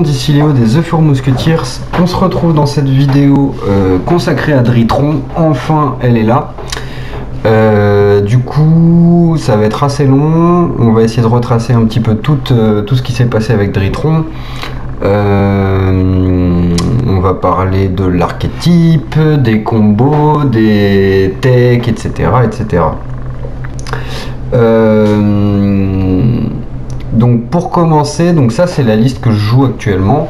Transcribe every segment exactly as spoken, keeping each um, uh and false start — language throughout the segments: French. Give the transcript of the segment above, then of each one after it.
monde, ici Léo des The Four Musketeers. On se retrouve dans cette vidéo euh, consacrée à Dritron. Enfin, elle est là. Euh, du coup, ça va être assez long. On va essayer de retracer un petit peu tout, euh, tout ce qui s'est passé avec Dritron. Euh, on va parler de l'archétype, des combos, des techs, et cetera, et cetera. Euh, donc pour commencer, donc ça c'est la liste que je joue actuellement,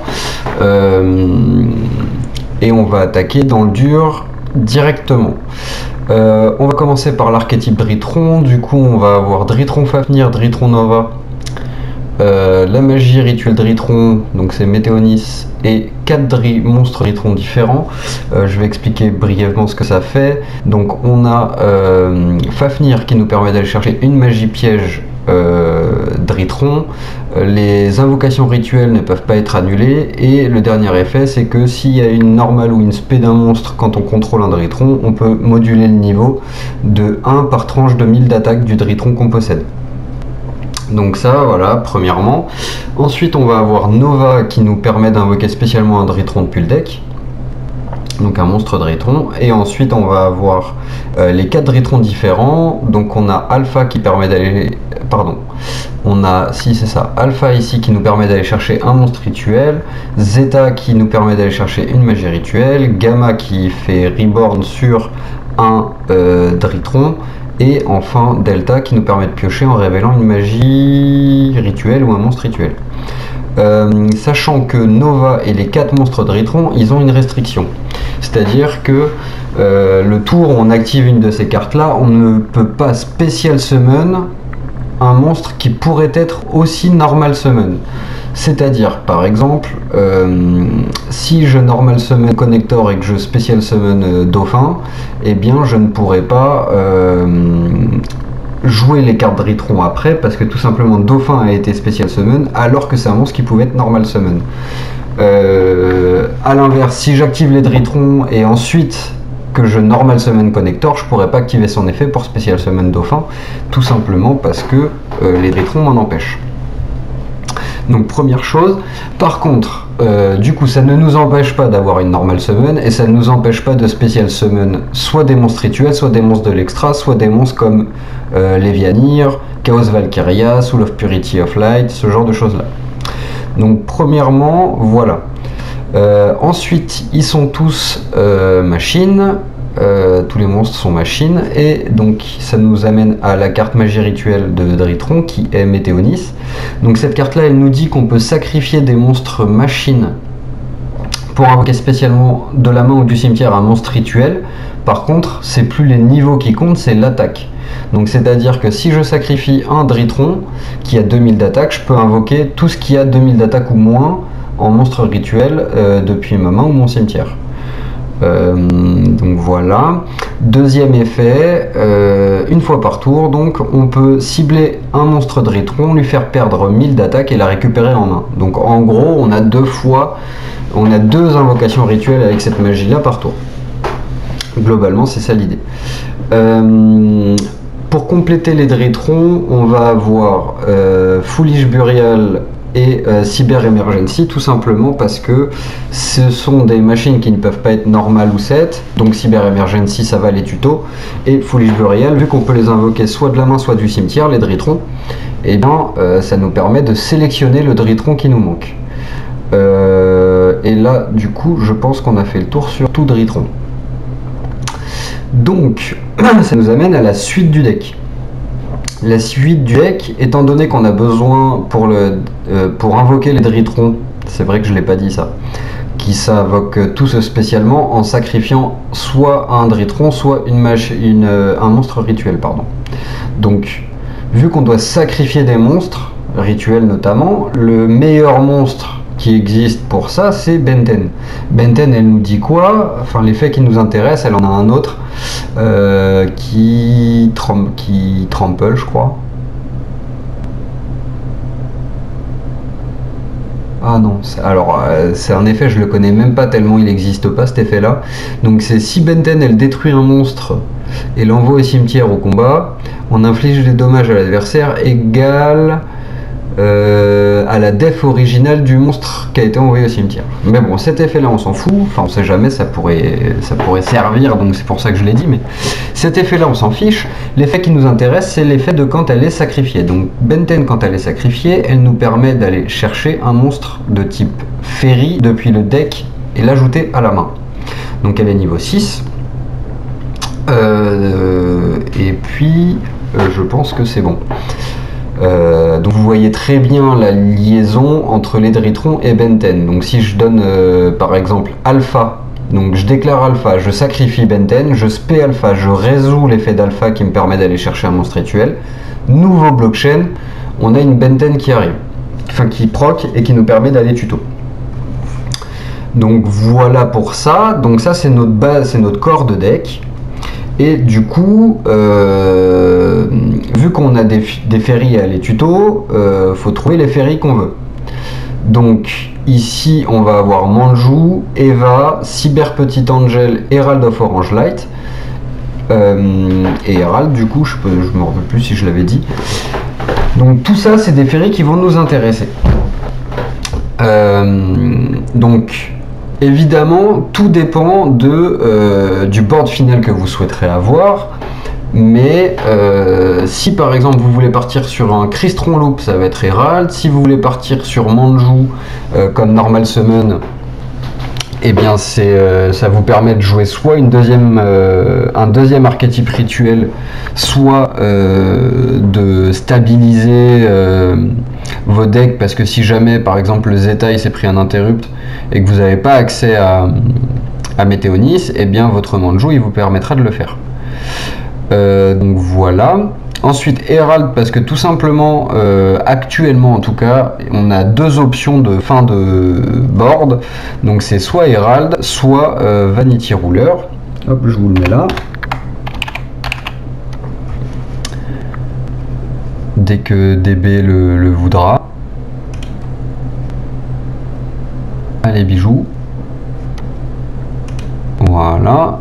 euh, et on va attaquer dans le dur directement. Euh, on va commencer par l'archétype Dritron. Du coup on va avoir Dritron Fafnir, Dritron Nova, euh, la magie rituelle Dritron, donc c'est Météonis, et quatre dri monstres Dritron différents. Euh, je vais expliquer brièvement ce que ça fait. Donc on a euh, Fafnir qui nous permet d'aller chercher une magie piège euh, Dritron. Les invocations rituelles ne peuvent pas être annulées, et le dernier effet c'est que s'il y a une normale ou une spé d'un monstre quand on contrôle un Dritron, on peut moduler le niveau de un par tranche de mille d'attaque du Dritron qu'on possède. Donc ça, voilà, premièrement. Ensuite, on va avoir Nova qui nous permet d'invoquer spécialement un Dritron depuis le deck. Donc un monstre Dritron. Et ensuite, on va avoir euh, les quatre Dritrons différents. Donc on a Alpha qui permet d'aller... Pardon. On a, si c'est ça, Alpha ici qui nous permet d'aller chercher un monstre rituel. Zeta qui nous permet d'aller chercher une magie rituelle. Gamma qui fait Reborn sur un euh, Dritron. Et enfin Delta qui nous permet de piocher en révélant une magie rituelle ou un monstre rituel. Euh, sachant que Nova et les quatre monstres Dritron, ils ont une restriction. C'est-à-dire que euh, le tour où on active une de ces cartes-là, on ne peut pas spécial summon un monstre qui pourrait être aussi normal summon. C'est-à-dire, par exemple, euh, si je normal summon Connector et que je spécial summon euh, Dauphin, eh bien je ne pourrais pas euh, jouer les cartes Dritron après, parce que tout simplement Dauphin a été spécial summon, alors que c'est un monstre qui pouvait être normal summon. Euh, a l'inverse, si j'active les Dritrons et ensuite que je normal summon Connector, je pourrais pas activer son effet pour spécial summon Dauphin, tout simplement parce que euh, les Dritrons m'en empêchent. Donc première chose. Par contre, euh, du coup ça ne nous empêche pas d'avoir une normal summon, et ça ne nous empêche pas de spécial summon soit des monstres rituels, soit des monstres de l'extra, soit des monstres comme euh, Levianir, Chaos Valkyria, Soul of Purity of Light, ce genre de choses là. Donc premièrement, voilà. Euh, ensuite, ils sont tous euh, machines. Euh, tous les monstres sont machines, et donc ça nous amène à la carte magie rituelle de Dritron qui est Météonis. Donc cette carte là elle nous dit qu'on peut sacrifier des monstres machines pour invoquer spécialement de la main ou du cimetière un monstre rituel. Par contre c'est plus les niveaux qui comptent, c'est l'attaque. Donc c'est à dire que si je sacrifie un Dritron qui a deux mille d'attaque, je peux invoquer tout ce qui a deux mille d'attaque ou moins en monstre rituel euh, depuis ma main ou mon cimetière. Euh, donc voilà. Deuxième effet, euh, une fois par tour, donc on peut cibler un monstre Dritron, lui faire perdre mille d'attaque et la récupérer en main. Donc en gros, on a deux fois, on a deux invocations rituelles avec cette magie là par tour. Globalement, c'est ça l'idée. Euh, pour compléter les Dritrons, on va avoir euh, Foolish Burial et euh, Cyber Emergency, tout simplement parce que ce sont des machines qui ne peuvent pas être normales ou sept, donc Cyber Emergency ça va les tutos, et Foolish Burial, vu qu'on peut les invoquer soit de la main soit du cimetière, les Dritrons, et bien euh, ça nous permet de sélectionner le Dritron qui nous manque. Euh, et là du coup je pense qu'on a fait le tour sur tout Dritron. Donc ça nous amène à la suite du deck. La suite du deck, étant donné qu'on a besoin pour, le, euh, pour invoquer les Dritrons, c'est vrai que je ne l'ai pas dit ça, qui s'invoquent tous spécialement en sacrifiant soit un Dritron, soit une mach une, euh, un monstre rituel. Pardon. Donc, vu qu'on doit sacrifier des monstres, rituels notamment, le meilleur monstre qui existe pour ça, c'est Benten. Benten, elle nous dit quoi? Enfin, l'effet qui nous intéresse, elle en a un autre euh, qui, trom qui trample, je crois. Ah non, alors euh, c'est un effet, je le connais même pas tellement il n'existe pas cet effet là. Donc c'est si Benten elle détruit un monstre et l'envoie au cimetière au combat, on inflige des dommages à l'adversaire égal euh, à la def originale du monstre qui a été envoyé au cimetière. Mais bon, cet effet là on s'en fout, enfin on sait jamais, ça pourrait, ça pourrait servir, donc c'est pour ça que je l'ai dit, mais cet effet là on s'en fiche. L'effet qui nous intéresse, c'est l'effet de quand elle est sacrifiée. Donc Benten, quand elle est sacrifiée, elle nous permet d'aller chercher un monstre de type Fairy depuis le deck et l'ajouter à la main. Donc elle est niveau six. Euh, et puis euh, je pense que c'est bon. Euh, donc vous voyez très bien la liaison entre l'Edritron et Benten. Donc si je donne euh, par exemple alpha, donc je déclare alpha, je sacrifie Benten, je spé alpha, je résous l'effet d'alpha qui me permet d'aller chercher un monstre rituel. Nouveau blockchain, on a une Benten qui arrive, enfin qui proc et qui nous permet d'aller tuto. Donc voilà pour ça. Donc ça c'est notre base, c'est notre corps de deck. Et du coup, euh, vu qu'on a des, des ferries à les tutos, euh, faut trouver les ferries qu'on veut. Donc ici, on va avoir Manjou, Eva, Cyber Petit Angel, Herald of Orange Light. Euh, et Herald, du coup, je ne me rappelle plus si je l'avais dit. Donc tout ça, c'est des ferries qui vont nous intéresser. Euh, donc... Évidemment, tout dépend de, euh, du board final que vous souhaiterez avoir, mais euh, si par exemple vous voulez partir sur un Crystron Loop, ça va être Herald. Si vous voulez partir sur Manjou euh, comme Normal Summon, eh bien c'est, euh, ça vous permet de jouer soit une deuxième, euh, un deuxième archétype rituel, soit euh, de stabiliser euh, vos decks, parce que si jamais par exemple le Zeta il s'est pris un interrupt et que vous n'avez pas accès à, à Météonis, eh bien votre Manjou il vous permettra de le faire. Euh, donc voilà. Ensuite Herald, parce que tout simplement, euh, actuellement en tout cas, on a deux options de fin de board. Donc c'est soit Herald, soit euh, Vanity Ruler. Hop, je vous le mets là. Dès que D B le, le voudra. Allez bijoux. Voilà.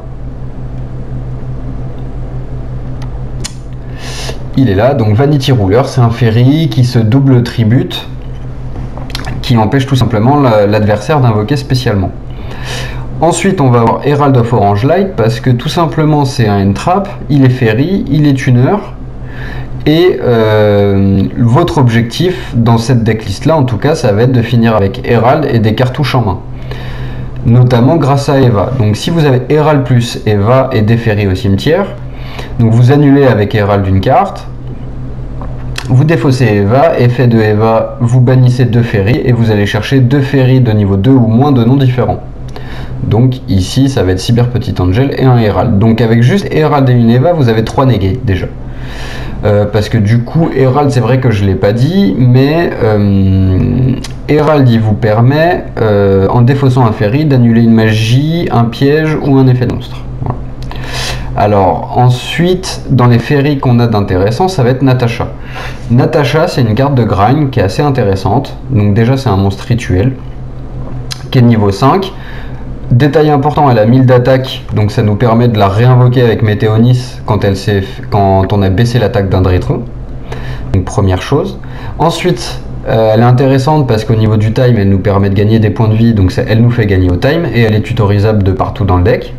Il est là, donc Vanity Ruler, c'est un ferry qui se double tribute, qui empêche tout simplement l'adversaire d'invoquer spécialement. Ensuite, on va avoir Herald of Orange Light, parce que tout simplement c'est un entrap, il est ferry, il est tuner, et euh, votre objectif dans cette decklist là, en tout cas, ça va être de finir avec Herald et des cartouches en main. Notamment grâce à Eva. Donc si vous avez Herald plus Eva et des ferries au cimetière, donc vous annulez avec Herald une carte, vous défaussez Eva, effet de Eva, vous bannissez deux ferries et vous allez chercher deux ferries de niveau deux ou moins de noms différents. Donc ici ça va être Cyber Petit Angel et un Herald. Donc avec juste Herald et une Eva, vous avez trois negate déjà. Euh, parce que du coup Herald, c'est vrai que je ne l'ai pas dit, mais euh, Herald il vous permet euh, en défaussant un ferry d'annuler une magie, un piège ou un effet de monstre. Voilà. Alors ensuite, dans les ferries qu'on a d'intéressant, ça va être Natasha. Natasha, c'est une carte de grind qui est assez intéressante. Donc déjà c'est un monstre rituel qui est de niveau cinq. Détail important, elle a mille d'attaque, donc ça nous permet de la réinvoquer avec Météonis quand, elle quand on a baissé l'attaque d'un Dritron. Donc première chose. Ensuite, euh, elle est intéressante parce qu'au niveau du time, elle nous permet de gagner des points de vie, donc ça, elle nous fait gagner au time, et elle est tutorisable de partout dans le deck.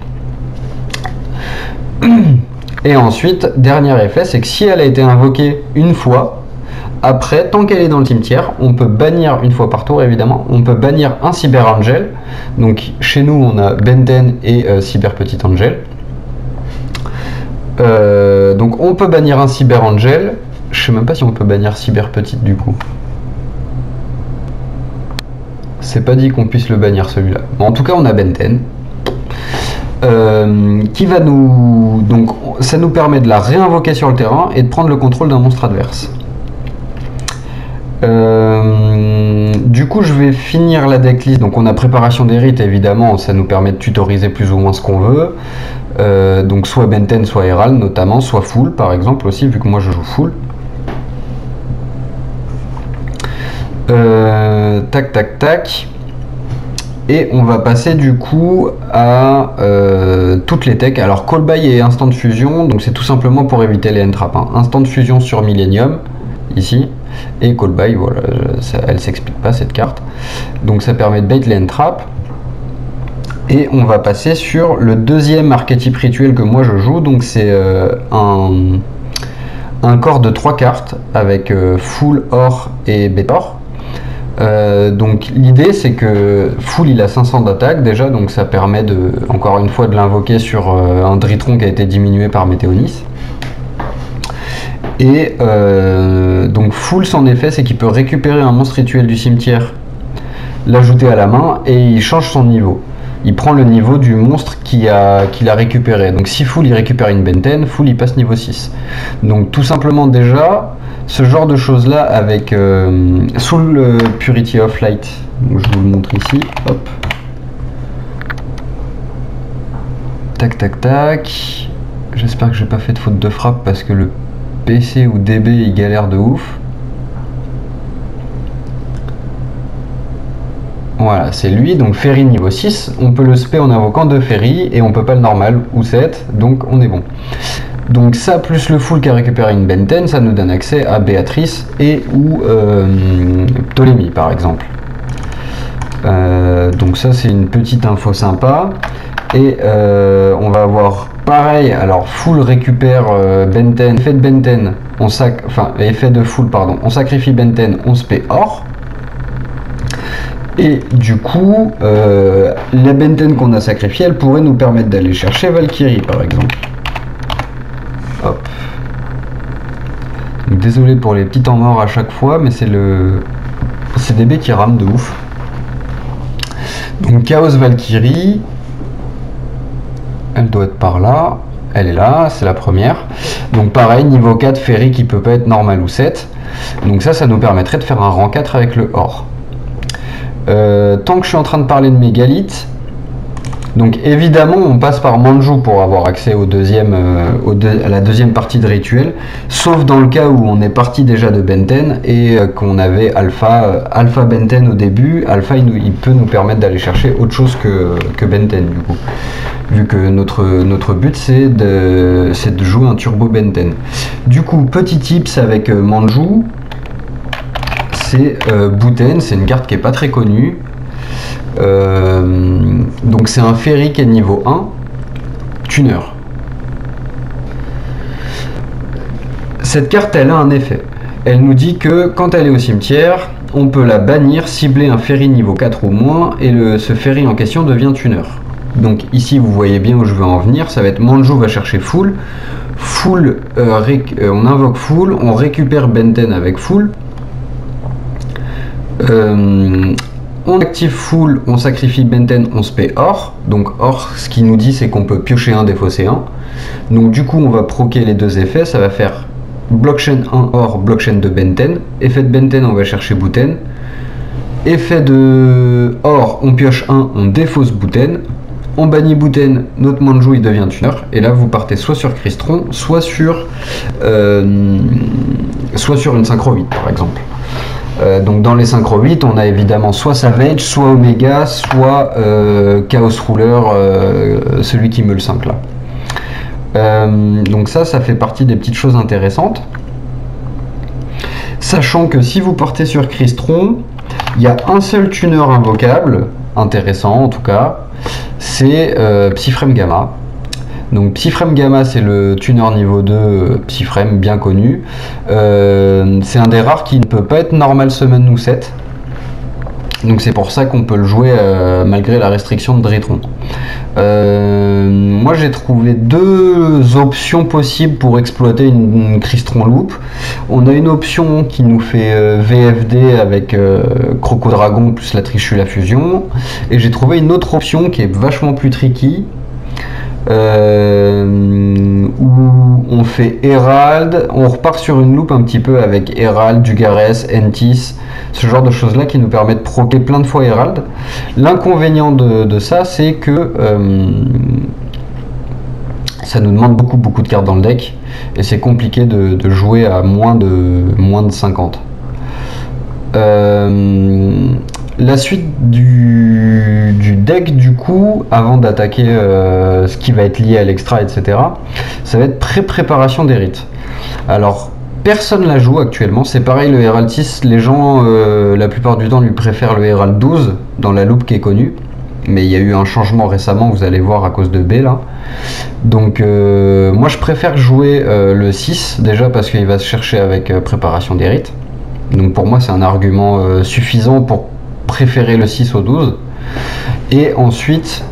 Et ensuite, dernier effet, c'est que si elle a été invoquée une fois, après, tant qu'elle est dans le cimetière, on peut bannir, une fois par tour évidemment, on peut bannir un Cyber Angel. Donc chez nous, on a Benten et euh, Cyber Petit Angel. Euh, donc on peut bannir un Cyber Angel. Je sais même pas si on peut bannir Cyber Petite du coup. C'est pas dit qu'on puisse le bannir celui-là. Bon, en tout cas, on a Benten. Euh, qui va nous... Donc ça nous permet de la réinvoquer sur le terrain et de prendre le contrôle d'un monstre adverse. Euh, du coup je vais finir la decklist. Donc on a préparation des rites, évidemment ça nous permet de tutoriser plus ou moins ce qu'on veut, euh, donc soit Benten soit Herald notamment, soit full par exemple aussi vu que moi je joue full. euh, tac tac tac et on va passer du coup à euh, toutes les techs. Alors call by et instant de fusion, donc c'est tout simplement pour éviter les entraps, hein. Instant de fusion sur Millennium, ici, et Call By, voilà, ça, elle s'explique pas cette carte. Donc ça permet de bait land trap. Et on va passer sur le deuxième archétype rituel que moi je joue, donc c'est euh, un, un corps de trois cartes avec euh, full, or et bétor. Euh, donc l'idée c'est que full il a cinq cents d'attaque déjà, donc ça permet de, encore une fois de l'invoquer sur euh, un Dritron qui a été diminué par Météonis. Et euh, donc full son effet c'est qu'il peut récupérer un monstre rituel du cimetière, l'ajouter à la main et il change son niveau. Il prend le niveau du monstre qu'il a, qu'il a récupéré. Donc si full il récupère une Benten, full il passe niveau six. Donc tout simplement déjà, ce genre de choses là avec euh, Soul euh, Purity of Light. Donc, je vous le montre ici. Hop. Tac tac tac. J'espère que j'ai pas fait de faute de frappe parce que le P C ou D B il galère de ouf. Voilà, c'est lui, donc Ferry niveau six, on peut le spé en invoquant deux Ferry, et on peut pas le normal, ou sept, donc on est bon. Donc ça, plus le full qui a récupéré une Benten, ça nous donne accès à Béatrice et ou euh, Ptolémie par exemple. Euh, donc ça c'est une petite info sympa, et euh, on va avoir pareil, alors full récupère euh, Benten, effet de Benten, on sac, enfin effet de full pardon, on sacrifie Benten, on spé or. Et du coup, euh, la Benten qu'on a sacrifiée, elle pourrait nous permettre d'aller chercher Valkyrie par exemple. Hop. Donc, désolé pour les petits temps morts à chaque fois, mais c'est le C D B qui rame de ouf. Donc Chaos Valkyrie, elle doit être par là, elle est là, c'est la première. Donc pareil, niveau quatre, Ferry qui peut pas être normal ou sept. Donc ça, ça nous permettrait de faire un rang quatre avec le or. Euh, tant que je suis en train de parler de mégalithes, donc évidemment on passe par Manju pour avoir accès au deuxième, euh, au deux, à la deuxième partie de rituel, sauf dans le cas où on est parti déjà de Benten et euh, qu'on avait Alpha, euh, Alpha Benten au début. Alpha il, nous, il peut nous permettre d'aller chercher autre chose que, que Benten du coup, vu que notre, notre but c'est de, c'est de jouer un Turbo Benten. Du coup, petit tips avec euh, Manju, c'est euh, Buten, c'est une carte qui est pas très connue. Euh, donc c'est un Ferry qui est niveau un, tuner. Cette carte elle a un effet. Elle nous dit que quand elle est au cimetière, on peut la bannir, cibler un Ferry niveau quatre ou moins, et le, ce Ferry en question devient tuner. Donc ici vous voyez bien où je veux en venir, ça va être Manju va chercher full. Full, euh, euh, on invoque full, on récupère Benten avec full. Euh, on active full, on sacrifie Benten, on spé or. Donc or, ce qui nous dit c'est qu'on peut piocher un, défausser un. Donc du coup on va proquer les deux effets, ça va faire blockchain un or, blockchain de Benten. Effet de Benten, on va chercher Buten. Effet de or, on pioche un, on défausse Buten. On bannit Buten, notre Manju il devient tuner. Et là vous partez soit sur Crystron, soit sur, euh, soit sur une synchro huit par exemple. Euh, donc dans les synchro huit, on a évidemment soit Savage, soit Omega, soit euh, Chaos Ruler, euh, celui qui meut le cinq là. Euh, donc ça, ça fait partie des petites choses intéressantes. Sachant que si vous partez sur Crystron, il y a un seul tuner invocable, intéressant en tout cas, c'est euh, Psyframe Gamma. Donc Psyframe Gamma c'est le tuner niveau deux, Psyframe bien connu. Euh, c'est un des rares qui ne peut pas être normal summon ou sept. Donc c'est pour ça qu'on peut le jouer euh, malgré la restriction de Dritron. Euh, moi j'ai trouvé deux options possibles pour exploiter une, une Crystron Loop. On a une option qui nous fait euh, V F D avec euh, Croco-Dragon plus la Trichula Fusion. Et j'ai trouvé une autre option qui est vachement plus tricky. Euh, où on fait Herald, on repart sur une loupe un petit peu avec Herald, Dugares, Entis, ce genre de choses là qui nous permettent de proquer plein de fois Herald. L'inconvénient de, de ça c'est que euh, ça nous demande beaucoup beaucoup de cartes dans le deck et c'est compliqué de, de jouer à moins de, moins de cinquante. Euh, La suite du, du deck du coup, avant d'attaquer euh, ce qui va être lié à l'extra, et cetera, ça va être pré-préparation des rites. Alors, personne la joue actuellement. C'est pareil, le Herald six, les gens euh, la plupart du temps lui préfèrent le Herald douze dans la loupe qui est connue. Mais il y a eu un changement récemment, vous allez voir, à cause de B là. Donc euh, moi je préfère jouer euh, le six déjà parce qu'il va se chercher avec euh, préparation des rites. Donc pour moi c'est un argument euh, suffisant pour préférer le six au douze. Et ensuite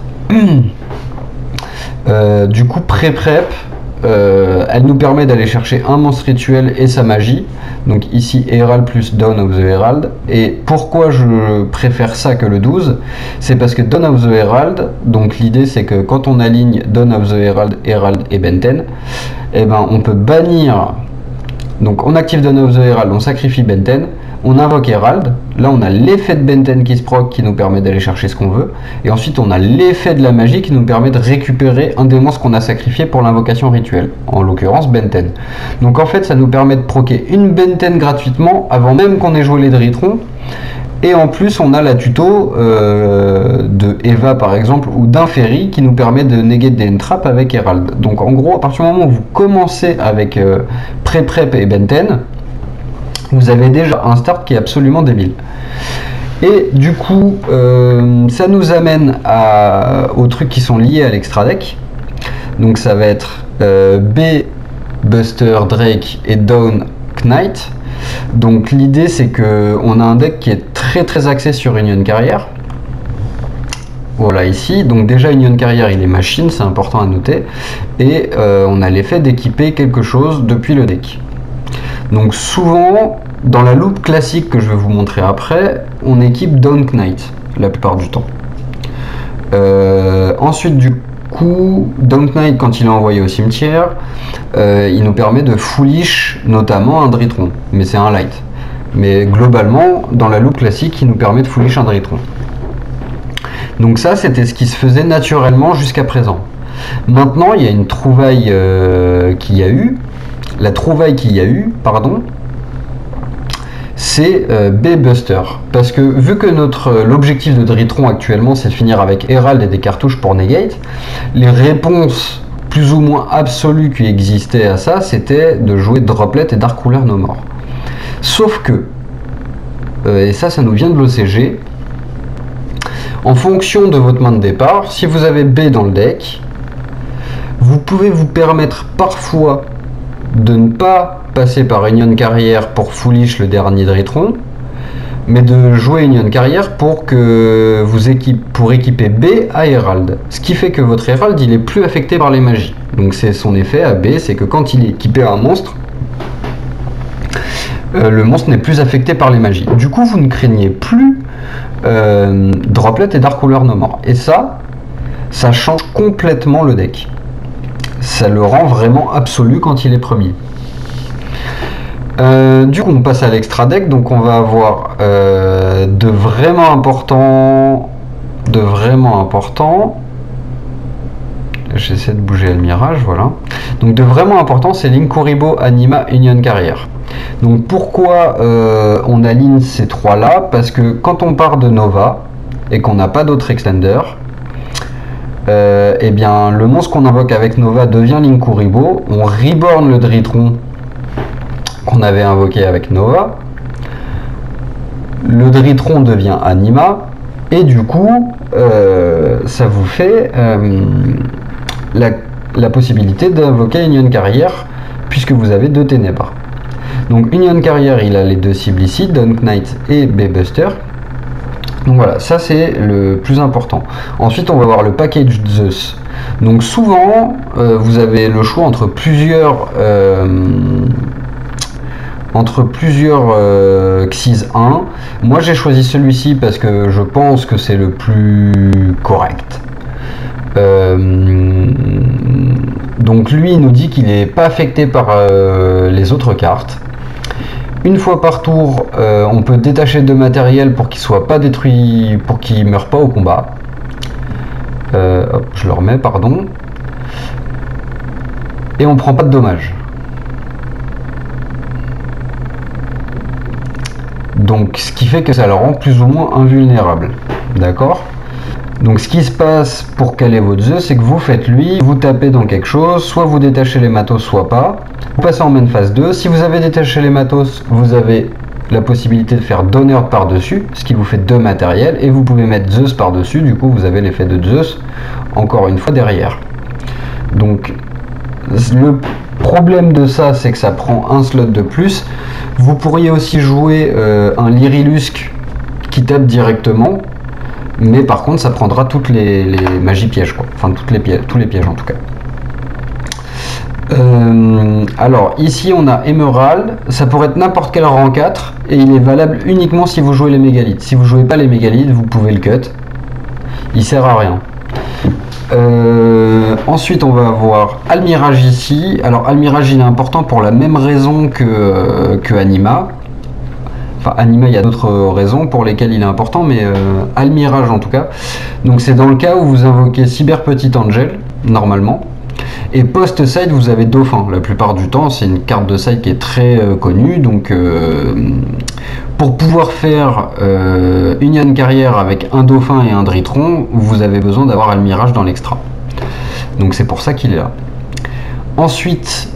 euh, du coup pré-prep, euh, elle nous permet d'aller chercher un monstre rituel et sa magie. Donc ici Herald plus Dawn of the Herald. Et pourquoi je préfère ça que le douze? C'est parce que Dawn of the Herald, donc l'idée c'est que quand on aligne Dawn of the Herald, Herald et Benten, eh ben on peut bannir. Donc on active Dawn of the Herald, on sacrifie Benten, on invoque Herald, là on a l'effet de Benten qui se proc qui nous permet d'aller chercher ce qu'on veut, et ensuite on a l'effet de la magie qui nous permet de récupérer un des monstres qu'on a sacrifié pour l'invocation rituelle, en l'occurrence Benten. Donc en fait ça nous permet de proquer une Benten gratuitement avant même qu'on ait joué les Dritron, et en plus on a la tuto euh, de Eva par exemple, ou d'Inferi qui nous permet de negate des entraps avec Herald. Donc en gros à partir du moment où vous commencez avec euh, Pré-Prep et Benten, vous avez déjà un start qui est absolument débile. Et du coup, euh, ça nous amène à, aux trucs qui sont liés à l'extra deck. Donc ça va être euh, B, Buster, Drake et Dawn, Knight. Donc l'idée c'est que on a un deck qui est très très axé sur Union Carrière. Voilà ici, donc déjà Union Carrière il est machine, c'est important à noter. Et euh, on a l'effet d'équiper quelque chose depuis le deck. Donc souvent, dans la loupe classique que je vais vous montrer après, on équipe Dawn Knight, la plupart du temps. Euh, ensuite du coup, Dawn Knight quand il est envoyé au cimetière, euh, il nous permet de foolish notamment un Dritron, mais c'est un light. Mais globalement, dans la loupe classique, il nous permet de foolish un Dritron. Donc ça, c'était ce qui se faisait naturellement jusqu'à présent. Maintenant, il y a une trouvaille euh, qu'il y a eu. La trouvaille qu'il y a eu, pardon, c'est euh, B-Buster. Parce que vu que notre l'objectif de Dritron actuellement, c'est de finir avec Herald et des cartouches pour negate, les réponses plus ou moins absolues qui existaient à ça, c'était de jouer Droplet et Dark Ruler No More. Sauf que, euh, et ça, ça nous vient de l'O C G, en fonction de votre main de départ, si vous avez B dans le deck, vous pouvez vous permettre parfois de ne pas passer par Union Carrière pour foolish le dernier Dritron, mais de jouer Union Carrière pour que vous équipe, pour équiper B à Herald. Ce qui fait que votre Herald il est plus affecté par les magies. Donc c'est son effet à B, c'est que quand il est équipé à un monstre, euh, le monstre n'est plus affecté par les magies. Du coup vous ne craignez plus euh, Droplet et Dark Ruler No More. Et ça, ça change complètement le deck. Ça le rend vraiment absolu quand il est premier. Euh, du coup on passe à l'extra deck, donc on va avoir euh, de vraiment important, de vraiment important, j'essaie de bouger le mirage, voilà. Donc de vraiment important c'est Linkuriboh, Anima, Union Carrière. Donc pourquoi euh, on aligne ces trois là? Parce que quand on part de Nova et qu'on n'a pas d'autre extender, Euh, et bien le monstre qu'on invoque avec Nova devient Linkuriboh, on reborn le Dritron qu'on avait invoqué avec Nova, le Dritron devient Anima, et du coup euh, ça vous fait euh, la, la possibilité d'invoquer Union Carrière puisque vous avez deux ténèbres. Donc Union Carrière il a les deux cibles ici, Dawn Knight et B-Buster. Donc voilà, ça c'est le plus important. Ensuite on va voir le package Zeus. Donc souvent euh, vous avez le choix entre plusieurs euh, entre plusieurs euh, Xyz un. Moi j'ai choisi celui-ci parce que je pense que c'est le plus correct. Euh, donc lui il nous dit qu'il n'est pas affecté par euh, les autres cartes. Une fois par tour, euh, on peut détacher de matériel pour qu'il soit pas détruit, pour qu'il meure pas au combat. Euh, hop, je le remets, pardon. Et on prend pas de dommages. Donc, ce qui fait que ça le rend plus ou moins invulnérable. D'accord ? Donc ce qui se passe pour caler votre Zeus, c'est que vous faites lui, vous tapez dans quelque chose, soit vous détachez les matos, soit pas. Vous passez en main phase deux. Si vous avez détaché les matos, vous avez la possibilité de faire Donner par-dessus, ce qui vous fait deux matériels, et vous pouvez mettre Zeus par-dessus, du coup vous avez l'effet de Zeus, encore une fois derrière. Donc le problème de ça, c'est que ça prend un slot de plus. Vous pourriez aussi jouer euh, un Lyrilusc qui tape directement, mais par contre ça prendra toutes les, les magies pièges, quoi. Enfin toutes les pièges, tous les pièges en tout cas. Euh, alors ici on a Émerald, ça pourrait être n'importe quel rang quatre et il est valable uniquement si vous jouez les mégalithes. Si vous jouez pas les mégalithes, vous pouvez le cut, il sert à rien. Euh, ensuite on va avoir Almirage ici. Alors Almirage il est important pour la même raison que, que Anima. Enfin Anima il y a d'autres raisons pour lesquelles il est important, mais euh, Almirage en tout cas. Donc c'est dans le cas où vous invoquez Cyber Petit Angel normalement. Et post-side, vous avez Dauphin. La plupart du temps, c'est une carte de side qui est très euh, connue. Donc, euh, pour pouvoir faire euh, une Yann Carrière avec un Dauphin et un Dritron, vous avez besoin d'avoir Almirage dans l'extra. Donc, c'est pour ça qu'il est là. Ensuite,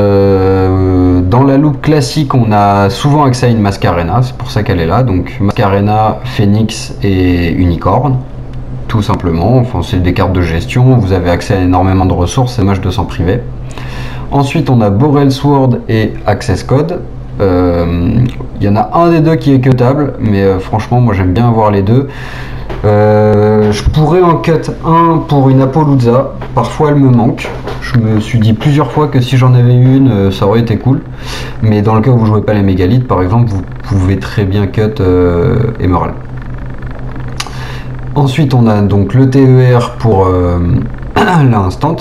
euh, dans la loupe classique, on a souvent accès à une Mascarena. C'est pour ça qu'elle est là. Donc, Mascarena, Phoenix et Unicorne. Tout simplement, enfin, c'est des cartes de gestion, vous avez accès à énormément de ressources, c'est dommage de s'en priver. Ensuite on a Borel Sword et Access Code. Il euh, y en a un des deux qui est cuttable, mais euh, franchement moi j'aime bien avoir les deux. Euh, je pourrais en cut un pour une Apollousa, parfois elle me manque. Je me suis dit plusieurs fois que si j'en avais une, ça aurait été cool. Mais dans le cas où vous jouez pas les mégalithes, par exemple, vous pouvez très bien cut euh, Emerald. Ensuite, on a donc le T E R pour euh, l'instant.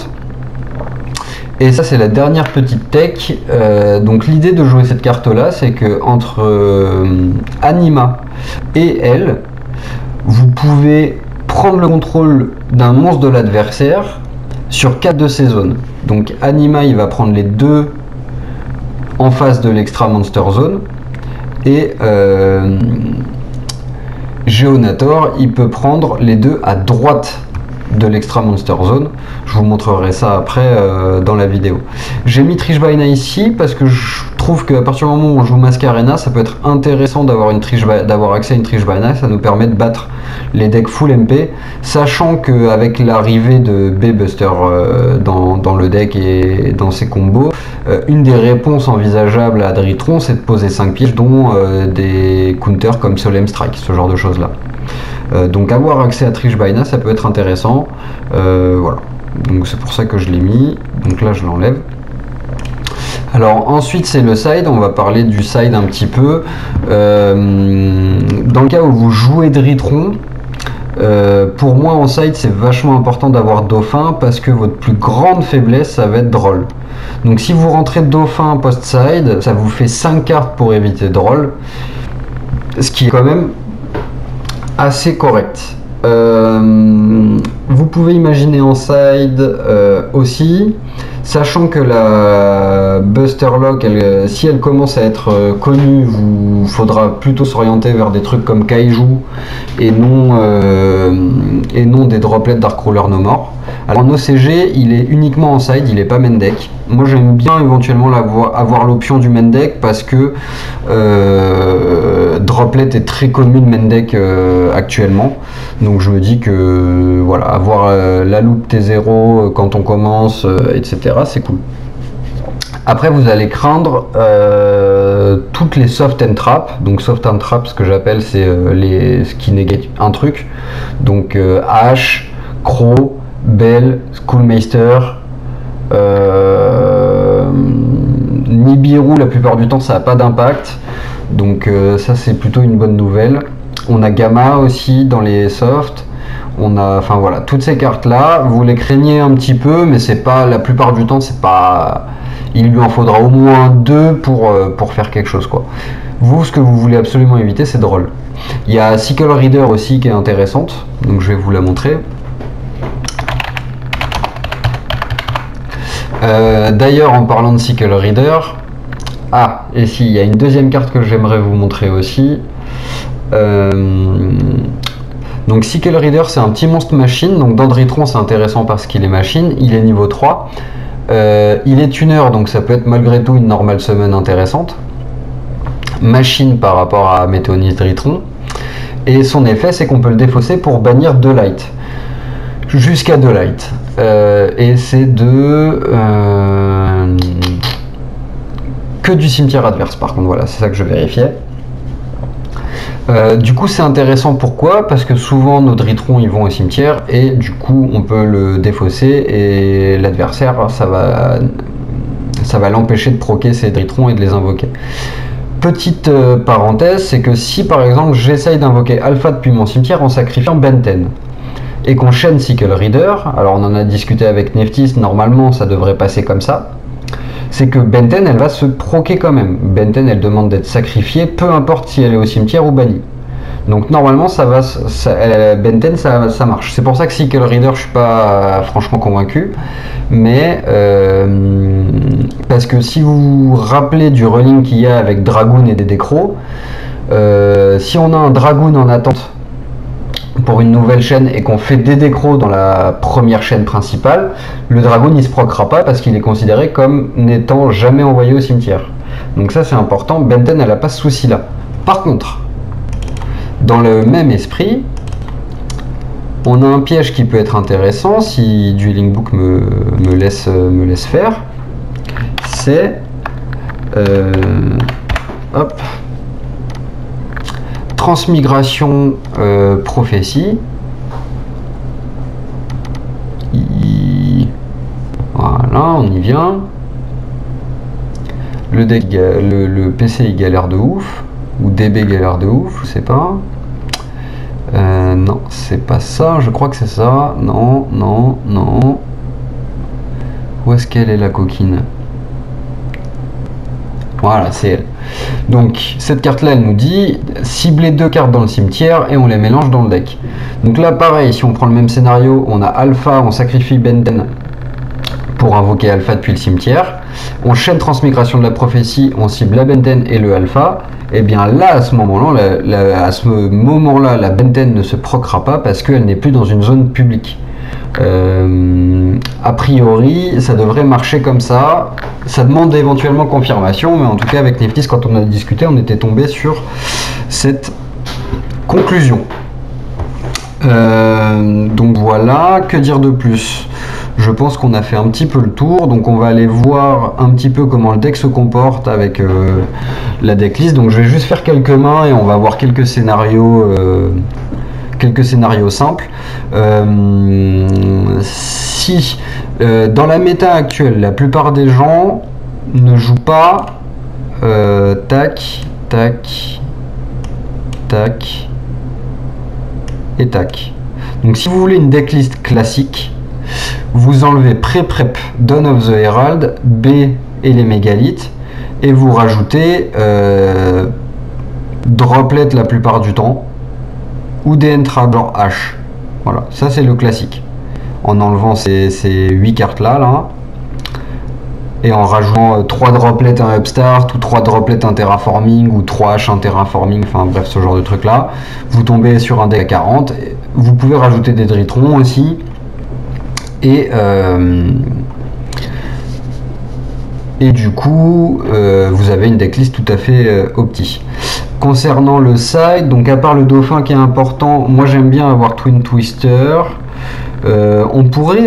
Et ça, c'est la dernière petite tech. Euh, donc, l'idée de jouer cette carte-là, c'est que entre euh, Anima et elle, vous pouvez prendre le contrôle d'un monstre de l'adversaire sur quatre de ces zones. Donc, Anima, il va prendre les deux en face de l'extra monster zone. Et euh, Géonator, il peut prendre les deux à droite de l'extra monster zone. Je vous montrerai ça après euh, dans la vidéo. J'ai mis Trishbaina ici parce que je trouve qu'à partir du moment où on joue Mascarena, ça peut être intéressant d'avoir une d'avoir accès à une Trishbaina. Ça nous permet de battre les decks full M P, sachant qu'avec l'arrivée de B-Buster euh, dans, dans le deck et dans ses combos, euh, une des réponses envisageables à Dritron, c'est de poser cinq pièges, dont euh, des counters comme Solemn Strike, ce genre de choses là. Euh, donc avoir accès à Trishbaina, ça peut être intéressant. Euh, voilà. Donc c'est pour ça que je l'ai mis. Donc là je l'enlève. Alors ensuite c'est le side, on va parler du side un petit peu. Euh, dans le cas où vous jouez Dritron, euh, pour moi en side c'est vachement important d'avoir Dauphin parce que votre plus grande faiblesse ça va être Droll. Donc si vous rentrez Dauphin post-side, ça vous fait cinq cartes pour éviter Droll. Ce qui est quand même assez correct. Euh, vous pouvez imaginer en side euh, aussi, sachant que la Buster Lock, elle, si elle commence à être euh, connue, vous faudra plutôt s'orienter vers des trucs comme Kaiju et non, euh, et non des droplets Darkruler No More. Alors en O C G, il est uniquement en side, il n'est pas main deck. Moi j'aime bien éventuellement avoir l'option du main deck parce que euh, Droplet est très commune main deck euh, actuellement. Donc je me dis que voilà, avoir euh, la loupe T zéro quand on commence, euh, et cetera, c'est cool. Après vous allez craindre euh, toutes les soft and trap. Donc soft and trap, ce que j'appelle, c'est euh, les ce qui négate un truc. Donc euh, H, Crow, Bell, Schoolmeister, euh, Nibiru, la plupart du temps ça n'a pas d'impact, donc euh, ça c'est plutôt une bonne nouvelle. On a Gamma aussi dans les softs, on a, enfin voilà, toutes ces cartes là, vous les craignez un petit peu, mais c'est pas, la plupart du temps c'est pas, il lui en faudra au moins deux pour, euh, pour faire quelque chose quoi. Vous, ce que vous voulez absolument éviter, c'est Droll. Il y a Sickle Reader aussi qui est intéressante, donc je vais vous la montrer. Euh, D'ailleurs, en parlant de Sickle Reader, ah, et si, il y a une deuxième carte que j'aimerais vous montrer aussi. Euh, Donc Sickle Reader, c'est un petit monstre machine. Donc dans Dritron, c'est intéressant parce qu'il est machine. Il est niveau trois. Euh, il est tuner, donc ça peut être malgré tout une normal summon intéressante. Machine par rapport à Météonis Dritron. Et son effet, c'est qu'on peut le défausser pour bannir deux light. Jusqu'à deux light. Euh, et c'est de... Euh, que du cimetière adverse, par contre, voilà, c'est ça que je vérifiais. Euh, du coup, c'est intéressant, pourquoi? Parce que souvent, nos Dritrons, ils vont au cimetière, et du coup, on peut le défausser, et l'adversaire, ça va, ça va l'empêcher de proquer ses Dritrons et de les invoquer. Petite euh, parenthèse, c'est que si, par exemple, j'essaye d'invoquer Alpha depuis mon cimetière en sacrifiant Benten, et qu'on chaîne Sickle Reader, alors on en a discuté avec Neftis, normalement, ça devrait passer comme ça, c'est que Benten, elle va se proquer quand même. Benten, elle demande d'être sacrifiée, peu importe si elle est au cimetière ou bannie. Donc normalement, ça va, ça, elle, Benten, ça, ça marche. C'est pour ça que Sickle Reader, je suis pas euh, franchement convaincu. Mais euh, parce que si vous vous rappelez du running qu'il y a avec Dragoon et des Décros, euh, si on a un Dragoon en attente pour une nouvelle chaîne et qu'on fait des décros dans la première chaîne principale, le Dragoon il se proquera pas parce qu'il est considéré comme n'étant jamais envoyé au cimetière. Donc ça c'est important, Benten elle a pas ce souci là. Par contre, dans le même esprit, on a un piège qui peut être intéressant si Dueling Book me, me, laisse, me laisse faire, c'est euh, hop, transmigration euh, prophétie. I... Voilà, on y vient. Le, deck, le, le P C il galère de ouf, ou D B galère de ouf, je sais pas. Euh, non, c'est pas ça, je crois que c'est ça. Non, non, non. Où est-ce qu'elle est la coquine? Voilà, c'est elle. Donc cette carte là elle nous dit cibler deux cartes dans le cimetière et on les mélange dans le deck. Donc là pareil, si on prend le même scénario, on a Alpha, on sacrifie Benten pour invoquer Alpha depuis le cimetière, on chaîne transmigration de la prophétie, on cible la Benten et le Alpha, et bien là à ce moment là la, la, à ce moment là la Benten ne se proquera pas parce qu'elle n'est plus dans une zone publique. Euh, a priori ça devrait marcher comme ça, ça demande éventuellement confirmation, mais en tout cas avec Neftis quand on a discuté on était tombé sur cette conclusion. Euh, donc voilà, que dire de plus? Je pense qu'on a fait un petit peu le tour, donc on va aller voir un petit peu comment le deck se comporte avec euh, la decklist. Donc je vais juste faire quelques mains et on va voir quelques scénarios euh, quelques scénarios simples. Euh, si euh, dans la méta actuelle, la plupart des gens ne jouent pas euh, tac, tac, tac et tac. Donc si vous voulez une decklist classique, vous enlevez pré-prep Dawn of the Herald, B et les mégalithes, et vous rajoutez euh, droplet la plupart du temps, ou des entraps genre H. Voilà, ça c'est le classique. En enlevant ces, ces huit cartes là, là, et en rajoutant trois droplets un upstart, ou trois droplets un terraforming, ou trois H un terraforming, enfin bref, ce genre de truc là, vous tombez sur un deck à quarante. Vous pouvez rajouter des Dritrons aussi, et euh, et du coup euh, vous avez une decklist tout à fait euh, opti. Concernant le side, donc à part le dauphin qui est important, moi j'aime bien avoir Twin Twister. Euh, on pourrait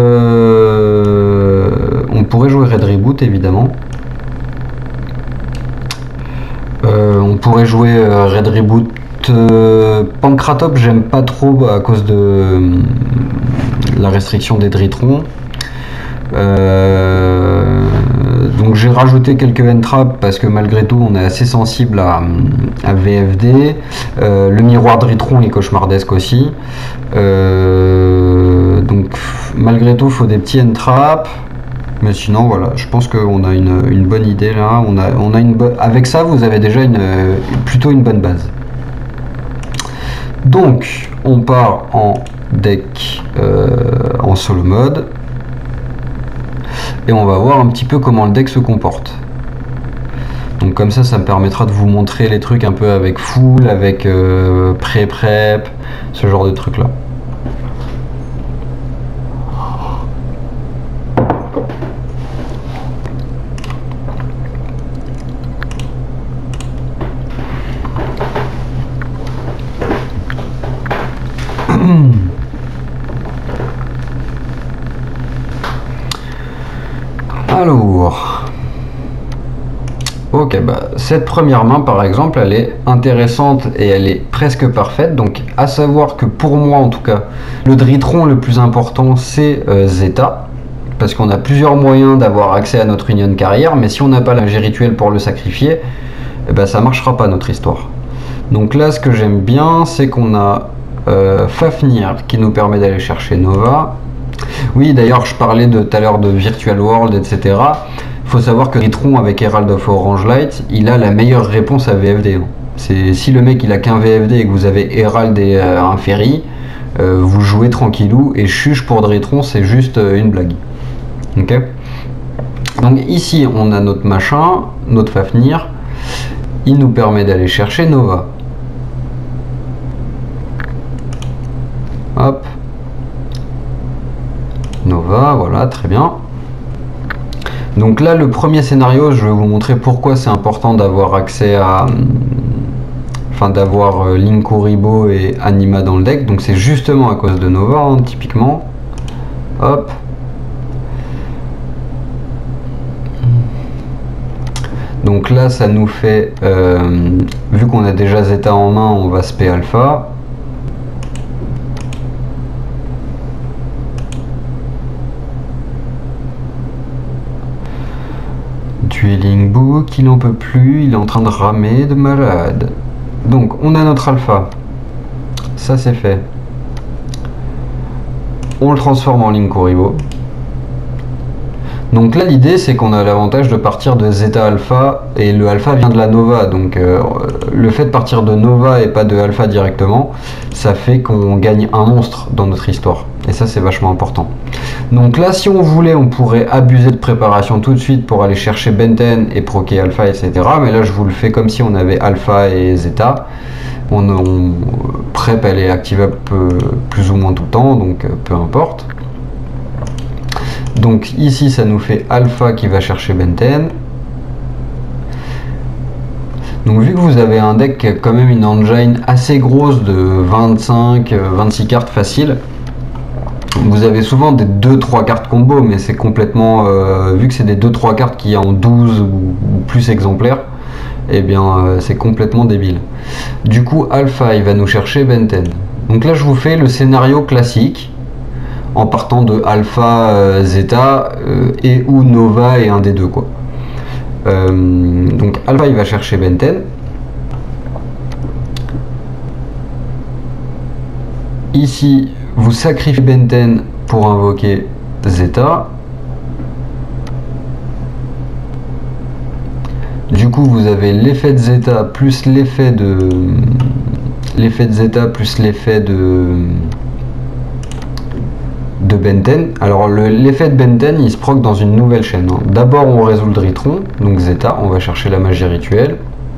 euh, on pourrait jouer Red Reboot évidemment. Euh, on pourrait jouer euh, Red Reboot. Euh, Pancratop j'aime pas trop à cause de euh, la restriction des Dritrons. Euh, donc j'ai rajouté quelques entraps parce que malgré tout on est assez sensible à, à V F D. Euh, le miroir Dritron est cauchemardesque aussi. Euh, donc malgré tout il faut des petits entraps. Mais sinon voilà, je pense qu'on a une, une bonne idée là. On a, on a une bonne... Avec ça vous avez déjà une, plutôt une bonne base. Donc on part en deck euh, en solo mode et on va voir un petit peu comment le deck se comporte. Donc comme ça, ça me permettra de vous montrer les trucs un peu avec full, avec euh, pré-prep, ce genre de trucs là. Alors, ok, bah, cette première main par exemple, elle est intéressante et elle est presque parfaite. Donc, à savoir que pour moi en tout cas, le dritron le plus important c'est euh, Zeta, parce qu'on a plusieurs moyens d'avoir accès à notre union de carrière, mais si on n'a pas la magie rituelle pour le sacrifier, eh ben, ça marchera pas notre histoire. Donc là, ce que j'aime bien, c'est qu'on a euh, Fafnir qui nous permet d'aller chercher Nova. Oui, d'ailleurs, je parlais de tout à l'heure de Virtual World, et cetera. Il faut savoir que Dritron avec Herald of Orange Light, il a la meilleure réponse à V F D. C'est si le mec il a qu'un V F D et que vous avez Herald et euh, un Ferry, euh, vous jouez tranquillou. Et Chuche pour Dritron, c'est juste euh, une blague. Ok. Donc ici, on a notre machin, notre Fafnir. Il nous permet d'aller chercher Nova. Hop. Nova, voilà, très bien. Donc là, le premier scénario, je vais vous montrer pourquoi c'est important d'avoir accès à... Enfin, d'avoir euh, Linkuriboh et Anima dans le deck. Donc c'est justement à cause de Nova, hein, typiquement. Hop. Donc là, ça nous fait... Euh, vu qu'on a déjà Zeta en main, on va spé Alpha. Dueling Book, il n'en peut plus, il est en train de ramer de malade. Donc, on a notre Alpha. Ça, c'est fait. On le transforme en Linkuriboh. Donc là, l'idée, c'est qu'on a l'avantage de partir de Zeta Alpha, et le Alpha vient de la Nova. Donc, euh, le fait de partir de Nova et pas de Alpha directement, ça fait qu'on gagne un monstre dans notre histoire. Et ça, c'est vachement important. Donc là, si on voulait, on pourrait abuser de préparation tout de suite pour aller chercher Benten et proquer Alpha, et cetera. Mais là, je vous le fais comme si on avait Alpha et Zeta. On, on prep, elle est activable peu, plus ou moins tout le temps, donc peu importe. Donc ici, ça nous fait Alpha qui va chercher Benten. Donc vu que vous avez un deck qui a quand même une engine assez grosse de vingt-cinq vingt-six cartes faciles, vous avez souvent des deux trois cartes combo, mais c'est complètement... Euh, vu que c'est des deux trois cartes qui ont douze ou, ou plus exemplaires, eh bien euh, c'est complètement débile. Du coup, Alpha, il va nous chercher Benten. Donc là, je vous fais le scénario classique, en partant de Alpha, euh, Zeta, euh, et ou Nova et un des deux, quoi. Euh, donc Alpha, il va chercher Benten. Ici, vous sacrifiez Benten pour invoquer Zeta. Du coup, vous avez l'effet de Zeta plus l'effet de l'effet de Zeta plus l'effet de de Benten. Alors l'effet de Benten, il se proc dans une nouvelle chaîne. Hein. D'abord, on résout le Dritron, donc Zeta, on va chercher la magie rituelle.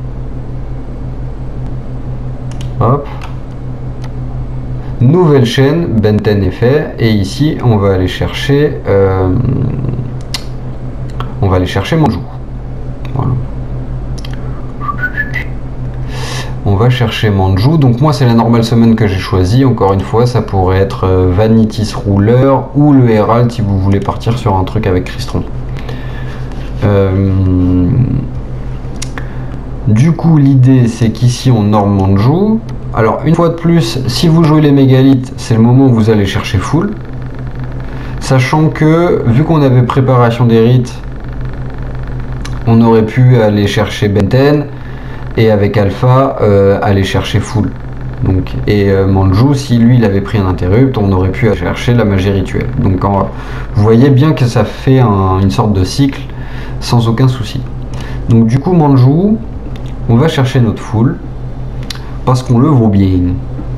Hop. Nouvelle chaîne, Benten est fait, et ici on va aller chercher euh, on va aller chercher Manjou. Voilà. On va chercher Manjou, donc moi c'est la normale summon que j'ai choisi. Encore une fois, ça pourrait être Vanity's Ruler ou le Herald si vous voulez partir sur un truc avec Crystron. Euh, du coup, l'idée c'est qu'ici on norme Manjou. Alors une fois de plus, si vous jouez les mégalithes, c'est le moment où vous allez chercher full. Sachant que, vu qu'on avait préparation des rites, on aurait pu aller chercher Benten, et avec Alpha, euh, aller chercher full. Donc, et euh, Manjou, si lui il avait pris un interrupt, on aurait pu aller chercher la magie rituelle. Donc en, vous voyez bien que ça fait un, une sorte de cycle, sans aucun souci. Donc du coup Manjou, on va chercher notre full. Parce qu'on le vaut bien.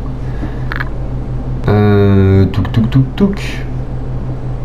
Euh, touk touk touk touk.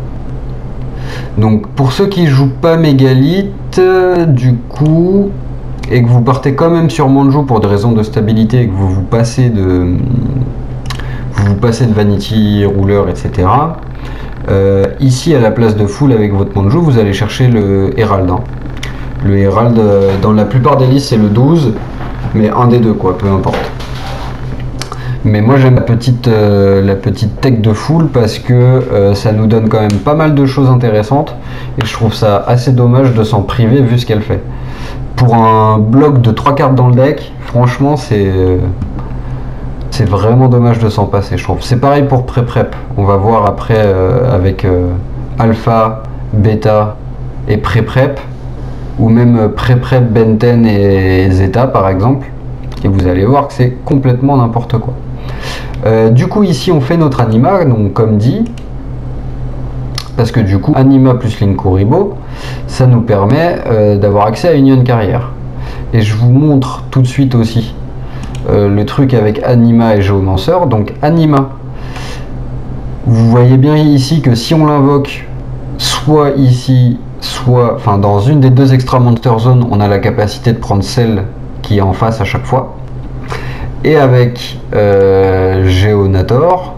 Donc pour ceux qui jouent pas mégalithe, du coup, et que vous partez quand même sur Manju pour des raisons de stabilité et que vous vous passez de, vous, vous passez de Vanity, Ruler, et cetera. Euh, ici, à la place de Full avec votre Manju, vous allez chercher le Herald. Hein. Le Herald, euh, dans la plupart des listes, c'est le douze, mais un des deux, quoi, peu importe. Mais moi j'aime la petite, euh, la petite tech de Full parce que euh, ça nous donne quand même pas mal de choses intéressantes et je trouve ça assez dommage de s'en priver vu ce qu'elle fait. Pour un bloc de trois cartes dans le deck, franchement c'est c'est vraiment dommage de s'en passer, je trouve. C'est pareil pour pré-prep, on va voir après euh, avec euh, Alpha, Beta et pré-prep, ou même pré-prep, Benten et Zeta par exemple, et vous allez voir que c'est complètement n'importe quoi. Euh, du coup ici on fait notre Anima, donc comme dit, parce que du coup Anima plus Linkuriboh, ça nous permet euh, d'avoir accès à Union Carrière. Et je vous montre tout de suite aussi euh, le truc avec Anima et Géomancer. Donc Anima, vous voyez bien ici que si on l'invoque soit ici, soit enfin dans une des deux extra monster zones, on a la capacité de prendre celle qui est en face à chaque fois. Et avec euh, Géonator,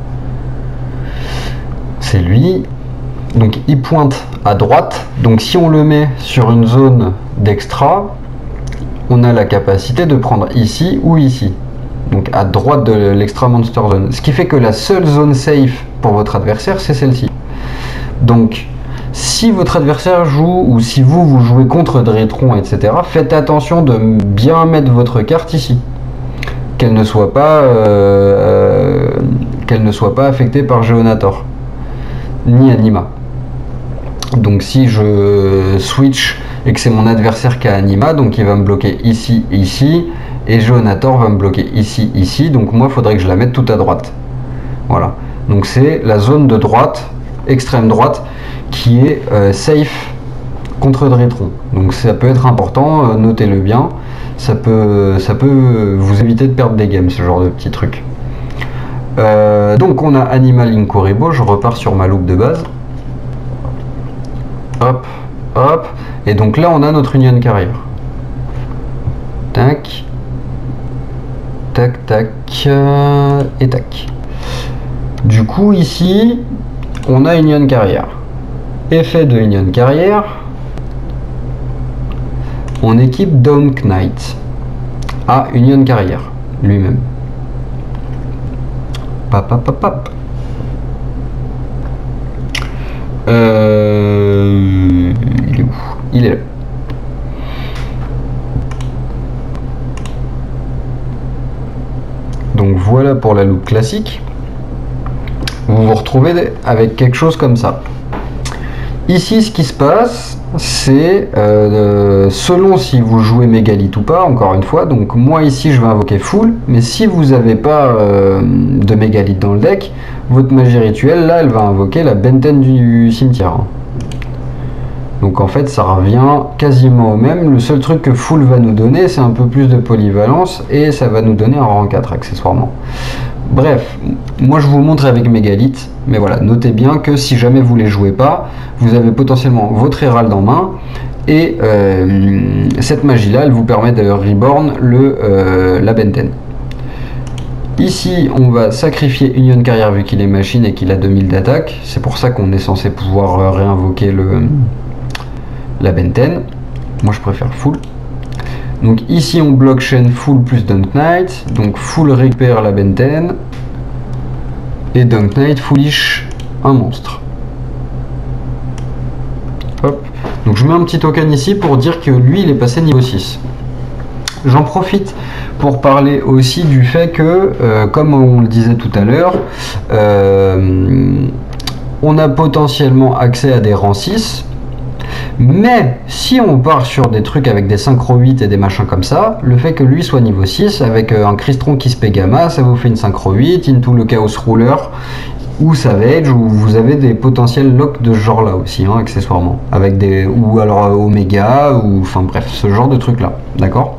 c'est lui, donc il pointe à droite, donc si on le met sur une zone d'extra, on a la capacité de prendre ici ou ici, donc à droite de l'extra monster zone, ce qui fait que la seule zone safe pour votre adversaire c'est celle-ci. Donc si votre adversaire joue, ou si vous vous jouez contre Dritron, et cetera, faites attention de bien mettre votre carte ici, qu'elle ne soit pas euh, qu'elle ne soit pas affectée par Géonator ni Anima. Donc si je switch et que c'est mon adversaire qui a Anima, donc il va me bloquer ici, ici, et Géonator va me bloquer ici, ici, donc moi il faudrait que je la mette tout à droite. Voilà, donc c'est la zone de droite, extrême droite, qui est euh, safe contre Dritron. Donc ça peut être important, euh, notez-le bien. Ça peut, ça peut vous éviter de perdre des games, ce genre de petits trucs. Euh, donc on a Anima Linkuriboh, je repars sur ma loupe de base. Hop, hop. Et donc là on a notre Union Carrière. Tac. Tac, tac. Euh, et tac. Du coup ici, on a Union Carrière. Effet de Union Carrière. On équipe Dawn Knight à Union Carrière lui-même. Pap, pap, pap, pap. Euh, il est où? Il est là. Donc voilà pour la loupe classique. Vous vous retrouvez avec quelque chose comme ça. Ici, ce qui se passe, c'est euh, selon si vous jouez mégalith ou pas, encore une fois. Donc moi ici, je vais invoquer Full, mais si vous n'avez pas euh, de mégalith dans le deck, votre magie rituelle, là, elle va invoquer la Benten du cimetière. Donc en fait, ça revient quasiment au même. Le seul truc que Full va nous donner, c'est un peu plus de polyvalence, et ça va nous donner un rang quatre accessoirement. Bref, moi je vous montre avec mégalith, mais voilà, notez bien que si jamais vous les jouez pas, vous avez potentiellement votre Herald en main, et euh, cette magie là, elle vous permet de reborn le, euh, la Benten. Ici, on va sacrifier Union Carrière vu qu'il est machine et qu'il a deux mille d'attaque, c'est pour ça qu'on est censé pouvoir euh, réinvoquer le, la Benten. Moi je préfère Full. Donc ici on bloque chaîne Full plus Dunk Knight, donc Full récupère la Benten, et Dunk Knight foolish un monstre. Hop. Donc je mets un petit token ici pour dire que lui il est passé niveau six. J'en profite pour parler aussi du fait que, euh, comme on le disait tout à l'heure, euh, on a potentiellement accès à des rangs six. Mais si on part sur des trucs avec des synchro huit et des machins comme ça, le fait que lui soit niveau six avec un Crystron qui se paie gamma, ça vous fait une synchro huit, into le Chaos Ruler ou Savage, où vous avez des potentiels locks de ce genre là aussi, hein, accessoirement, avec des, ou alors euh, Omega, ou enfin bref, ce genre de truc là, d'accord.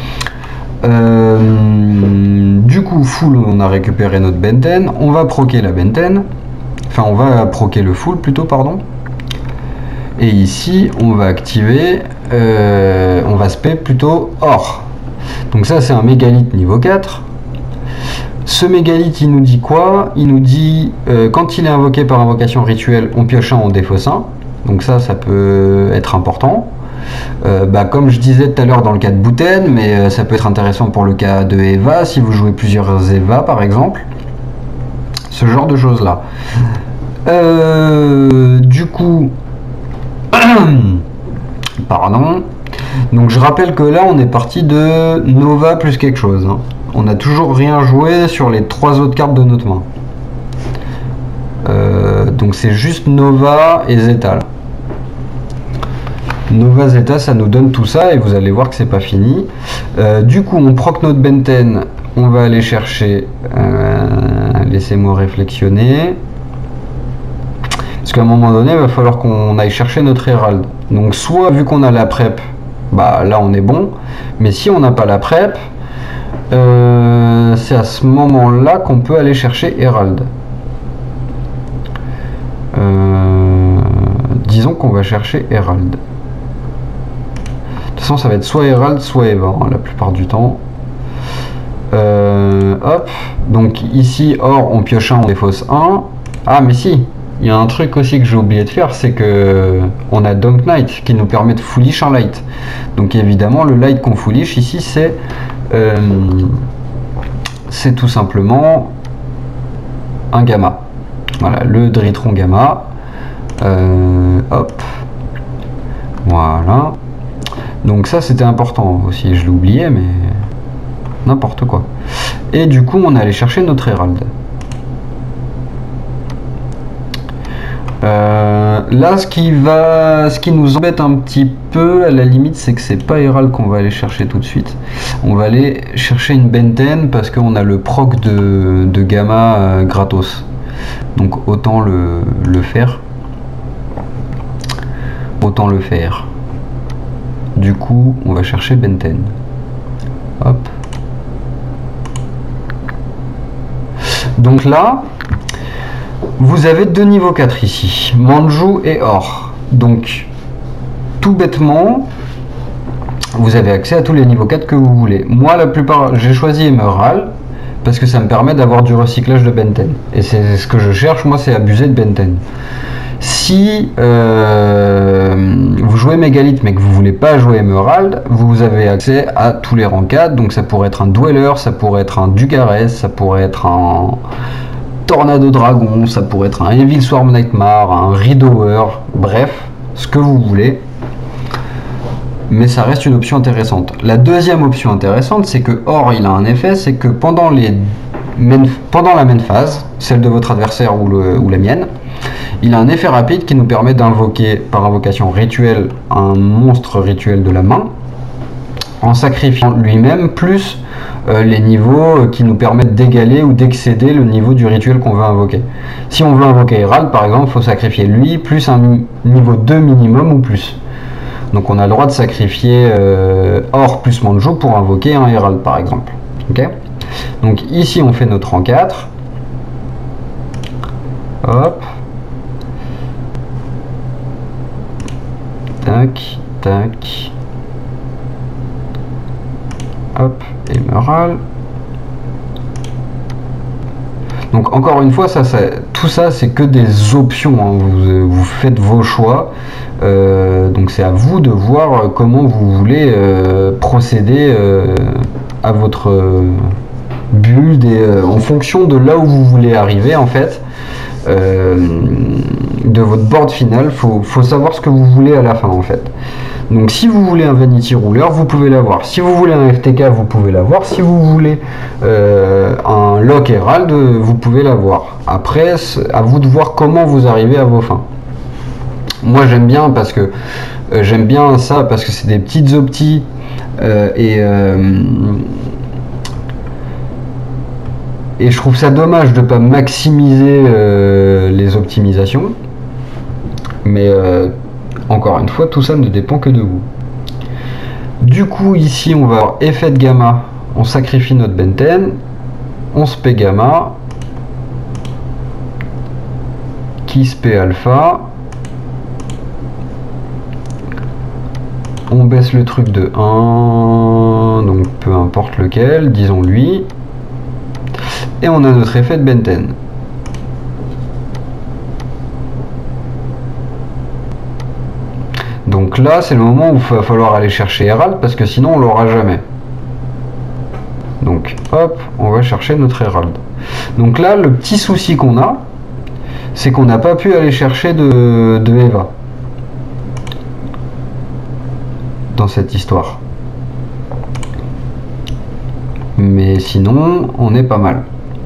euh, Du coup, Full, on a récupéré notre Benten, on va proquer la Benten, enfin on va proquer le Full plutôt, pardon. Et ici, on va activer euh, on va spé plutôt or. Donc ça c'est un mégalithe niveau quatre. Ce mégalithe il nous dit quoi? Il nous dit euh, quand il est invoqué par invocation rituelle, on pioche un, on défausse un. Donc ça, ça peut être important. Euh, bah, comme je disais tout à l'heure dans le cas de Booten, mais euh, ça peut être intéressant pour le cas de Eva, si vous jouez plusieurs Eva par exemple. Ce genre de choses là. Euh, du coup, pardon. Donc je rappelle que là on est parti de Nova plus quelque chose. Hein. On n'a toujours rien joué sur les trois autres cartes de notre main. Euh, donc c'est juste Nova et Zeta. Là. Nova Zeta, ça nous donne tout ça et vous allez voir que c'est pas fini. Euh, du coup, on proc notre Benten, on va aller chercher. Euh, Laissez-moi réflexionner. Parce qu'à un moment donné, il va falloir qu'on aille chercher notre Herald. Donc, soit vu qu'on a la prep, bah là on est bon. Mais si on n'a pas la prep, euh, c'est à ce moment-là qu'on peut aller chercher Herald. Euh, disons qu'on va chercher Herald. De toute façon, ça va être soit Herald, soit Eva, hein, la plupart du temps. Euh, hop. Donc ici, or, on pioche un, on défausse un. Ah, mais si, il y a un truc aussi que j'ai oublié de faire, c'est que on a Dunk Knight qui nous permet de foolish un light. Donc évidemment, le light qu'on foolish ici, c'est euh, c'est tout simplement un gamma. Voilà, le Dritron gamma. Euh, hop. Voilà. Donc ça c'était important aussi, je l'ai oublié, mais n'importe quoi. Et du coup on est allé chercher notre Herald. Euh, là ce qui va, ce qui nous embête un petit peu à la limite, c'est que c'est pas Herald qu'on va aller chercher tout de suite. On va aller chercher une Benten parce qu'on a le proc de, de gamma euh, gratos. Donc autant le, le faire. Autant le faire. Du coup, on va chercher Benten. Hop. Donc là, vous avez deux niveaux quatre ici, Manju et Or. Donc, tout bêtement, vous avez accès à tous les niveaux quatre que vous voulez. Moi, la plupart, j'ai choisi Emerald parce que ça me permet d'avoir du recyclage de Benten. Et c'est ce que je cherche, moi, c'est abuser de Benten. Si euh, vous jouez Mégalithe mais que vous voulez pas jouer Emerald, vous avez accès à tous les rangs quatre. Donc ça pourrait être un Dweller, ça pourrait être un Dugares, ça pourrait être un Tornado Dragon, ça pourrait être un Evil Swarm Nightmare, un Ridower, bref, ce que vous voulez. Mais ça reste une option intéressante. La deuxième option intéressante, c'est que Or, il a un effet, c'est que pendant, les main, pendant la main phase, celle de votre adversaire ou, le, ou la mienne, il a un effet rapide qui nous permet d'invoquer par invocation rituelle un monstre rituel de la main en sacrifiant lui-même plus euh, les niveaux qui nous permettent d'égaler ou d'excéder le niveau du rituel qu'on veut invoquer. Si on veut invoquer Herald par exemple, il faut sacrifier lui plus un niveau deux minimum ou plus. Donc on a le droit de sacrifier euh, Or plus Manju pour invoquer un Herald par exemple. Okay, donc ici on fait notre rang quatre. Hop. Tac, tac. Hop, Emerald. Donc encore une fois, ça, ça, tout ça c'est que des options, hein. vous, vous faites vos choix. Euh, donc c'est à vous de voir comment vous voulez euh, procéder euh, à votre euh, build et euh, en fonction de là où vous voulez arriver en fait. Euh, de votre board final, faut, faut savoir ce que vous voulez à la fin en fait. Donc si vous voulez un Vanity Ruler, vous pouvez l'avoir. Si vous voulez un F T K, vous pouvez l'avoir. Si vous voulez euh, un Lock Herald, vous pouvez l'avoir. Après, à vous de voir comment vous arrivez à vos fins. Moi j'aime bien parce que euh, j'aime bien ça parce que c'est des petites optis euh, et euh, Et je trouve ça dommage de ne pas maximiser euh, les optimisations. Mais euh, encore une fois, tout ça ne dépend que de vous. Du coup, ici, on va avoir effet de gamma. On sacrifie notre Benten. On spé gamma. Qui spé alpha. On baisse le truc de un, donc peu importe lequel, disons lui. Et on a notre effet de Benten. Donc là, c'est le moment où il va falloir aller chercher Herald, parce que sinon on l'aura jamais. Donc hop, on va chercher notre Herald. Donc là, le petit souci qu'on a, c'est qu'on n'a pas pu aller chercher de, de Eva dans cette histoire. Mais sinon, on est pas mal.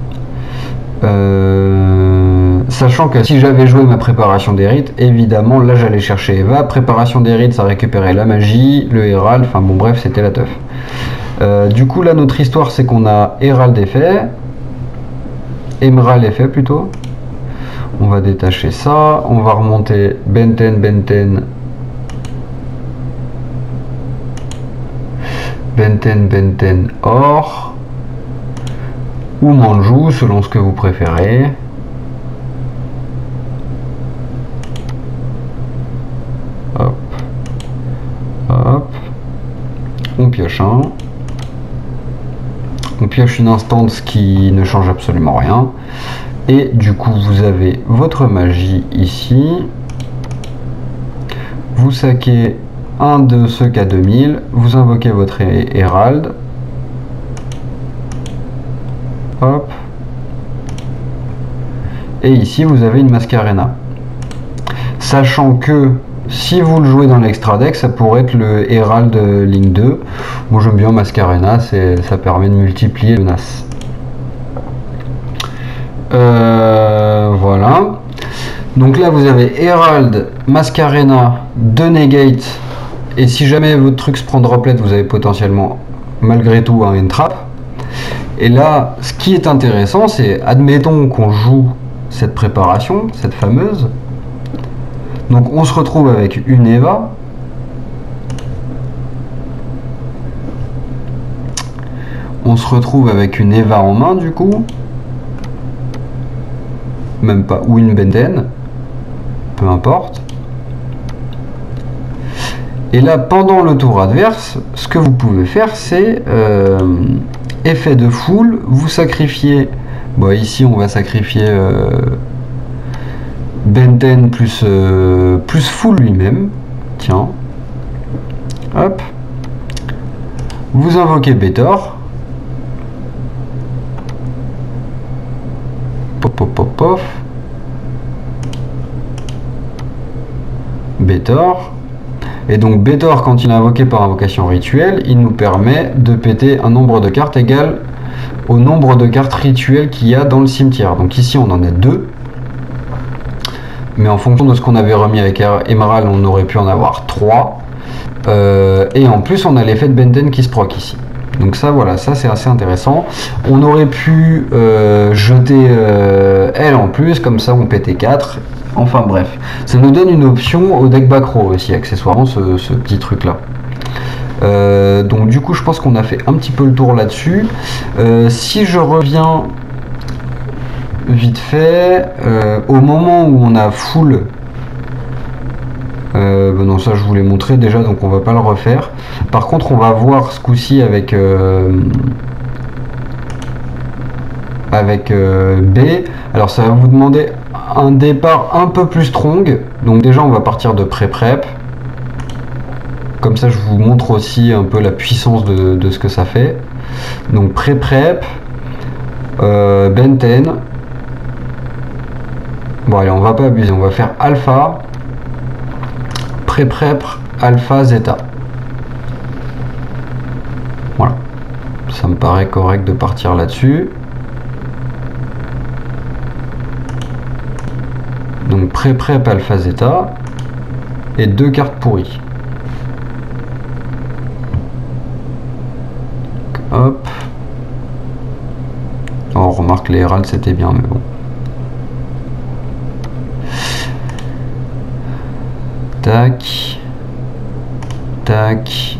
Euh, sachant que si j'avais joué ma préparation des rites, évidemment, là j'allais chercher Eva. Préparation des rites, ça récupérait la magie, le Herald, enfin bon bref, c'était la teuf. Euh, du coup là, notre histoire, c'est qu'on a Herald effet, Emerald effet plutôt. On va détacher ça, on va remonter Benten, Benten, Benten, Benten, Or, ou Manjou, selon ce que vous préférez. Hop, hop, on pioche un. On pioche une instance qui ne change absolument rien. Et du coup, vous avez votre magie ici. Vous saquez un de ceux K deux mille. Vous invoquez votre Herald. Hop. Et ici, vous avez une Mascarena. Sachant que si vous le jouez dans l'extra deck, ça pourrait être le Herald ligne deux. Moi j'aime bien Mascarena, ça permet de multiplier les menaces. Euh, voilà. Donc là vous avez Herald, Mascarena, deux Negate. Et si jamais votre truc se prend droplet, vous avez potentiellement malgré tout un Entrap. Et là, ce qui est intéressant, c'est admettons qu'on joue cette préparation, cette fameuse. Donc on se retrouve avec une Eva. On se retrouve avec une Eva en main du coup. Même pas, ou une Benten. Peu importe. Et là, pendant le tour adverse, ce que vous pouvez faire, c'est euh, effet de foule, vous sacrifiez. Bon, ici on va sacrifier euh, Benten plus, euh, plus full lui-même. Tiens. Hop. Vous invoquez Betor. Pop, pop, pop, pop. Betor. Et donc Betor, quand il est invoqué par invocation rituelle, il nous permet de péter un nombre de cartes égal au nombre de cartes rituelles qu'il y a dans le cimetière. Donc ici on en a deux. Mais en fonction de ce qu'on avait remis avec Emerald, on aurait pu en avoir trois. Euh, et en plus, on a l'effet de Benten qui se proc ici. Donc ça, voilà, ça c'est assez intéressant. On aurait pu euh, jeter euh, elle en plus, comme ça on pétait quatre. Enfin bref, ça nous donne une option au deck back row aussi, accessoirement, ce, ce petit truc-là. Euh, donc du coup, je pense qu'on a fait un petit peu le tour là-dessus. Euh, si je reviens vite fait, euh, au moment où on a full, euh, ben non ça je vous l'ai montré déjà donc on va pas le refaire. Par contre on va voir ce coup-ci avec euh, avec euh, B. Alors ça va vous demander un départ un peu plus strong, donc déjà on va partir de pré-prep. Comme ça je vous montre aussi un peu la puissance de, de ce que ça fait. Donc pré-prep, euh, Benten. Bon allez, on va pas abuser, on va faire alpha, pré-prep, alpha, zeta. Voilà, ça me paraît correct de partir là-dessus. Donc pré-prep, alpha, zeta, et deux cartes pourries. Hop. Oh, on remarque les Herald c'était bien, mais bon. Tac, tac,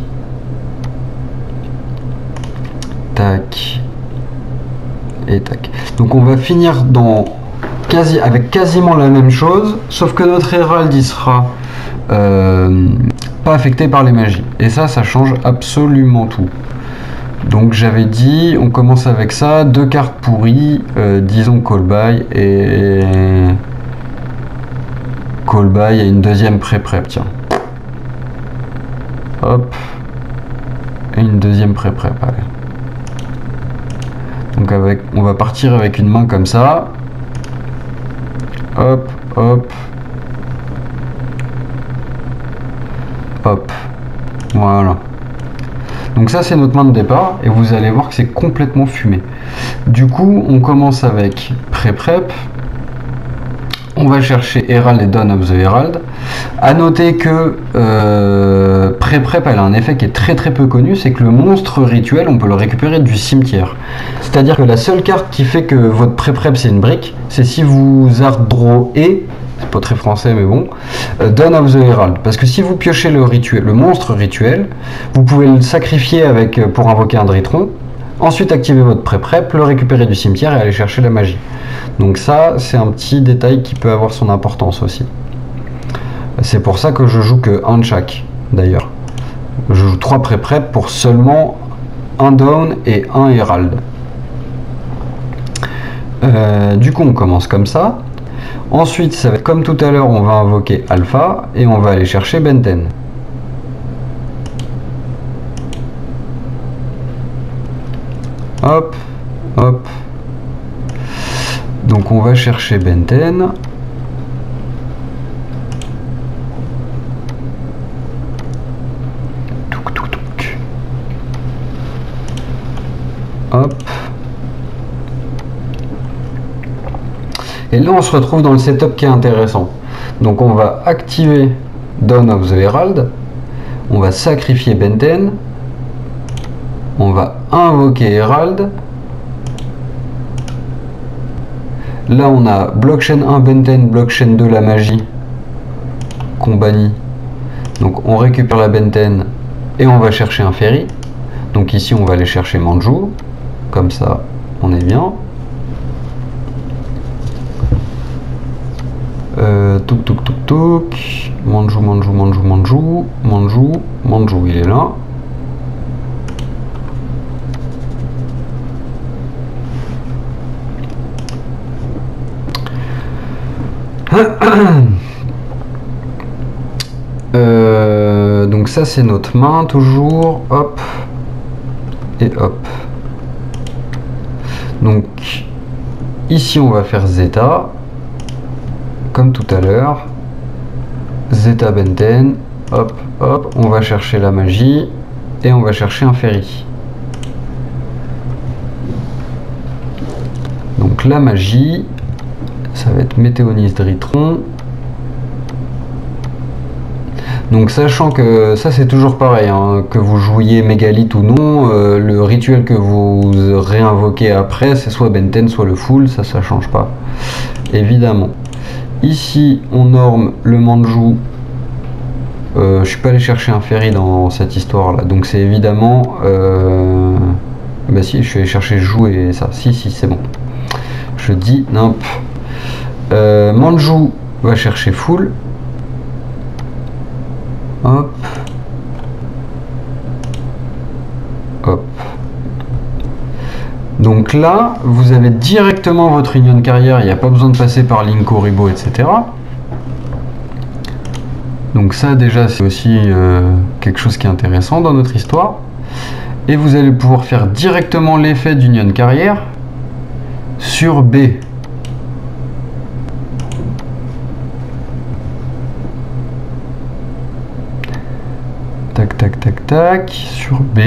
tac, et tac. Donc on va finir dans quasi, avec quasiment la même chose, sauf que notre Herald il sera euh, pas affecté par les magies. Et ça, ça change absolument tout. Donc j'avais dit, on commence avec ça, deux cartes pourries, euh, disons call by et call by et une deuxième pré-prep, tiens. Hop. Et une deuxième pré-prep, allez. Donc avec, on va partir avec une main comme ça. Hop, hop. Hop. Voilà. Donc ça c'est notre main de départ et vous allez voir que c'est complètement fumé. Du coup on commence avec pré-prep. On va chercher Herald et Dawn of the Herald. A noter que euh, pré-prep elle a un effet qui est très très peu connu, c'est que le monstre rituel on peut le récupérer du cimetière. C'est-à-dire que la seule carte qui fait que votre pré-prep c'est une brique, c'est si vous hard draw et, c'est pas très français mais bon, euh, Dawn of the Herald. Parce que si vous piochez le rituel, le monstre rituel, vous pouvez le sacrifier avec, pour invoquer un Dritron, ensuite activer votre pré-prep, le récupérer du cimetière et aller chercher la magie. Donc ça, c'est un petit détail qui peut avoir son importance aussi. C'est pour ça que je joue que un de chaque, d'ailleurs. Je joue trois pré-prep pour seulement un Dawn et un Herald. Euh, du coup, on commence comme ça. Ensuite, ça va être comme tout à l'heure, on va invoquer Alpha et on va aller chercher Benten. Hop, hop. Donc on va chercher Benten. Touk, touk, touk. Hop. Et là on se retrouve dans le setup qui est intéressant. Donc on va activer Dawn of the Herald. On va sacrifier Benten. On va invoquer Herald. Là on a blockchain un Benten, blockchain deux la magie qu'on bannit. Donc on récupère la Benten et on va chercher un ferry. Donc ici on va aller chercher Manju. Comme ça on est bien. Euh, touk touk touk touk. Manju, Manju, Manju, Manju. Manju, Manju il est là. Euh, donc ça c'est notre main toujours, hop et hop. Donc ici on va faire Zeta comme tout à l'heure, Zeta Benten, hop hop, on va chercher la magie et on va chercher un ferry. Donc la magie, ça va être Météonis Dritron. Donc sachant que ça c'est toujours pareil, hein, que vous jouiez Mégalithe ou non, euh, le rituel que vous réinvoquez après c'est soit Benten soit le full, ça ça change pas, évidemment. Ici on norme le Manju, euh, je suis pas allé chercher un ferry dans cette histoire là, donc c'est évidemment, euh... bah si je suis allé chercher Jou et ça, si si c'est bon, je dis nimp. Euh, Manju va chercher full. Hop. Hop. Donc là, vous avez directement votre union de carrière, il n'y a pas besoin de passer par Linko, Ribo, et cetera. Donc ça déjà c'est aussi euh, quelque chose qui est intéressant dans notre histoire. Et vous allez pouvoir faire directement l'effet d'union de carrière sur B. Tac, tac, tac, tac, sur B.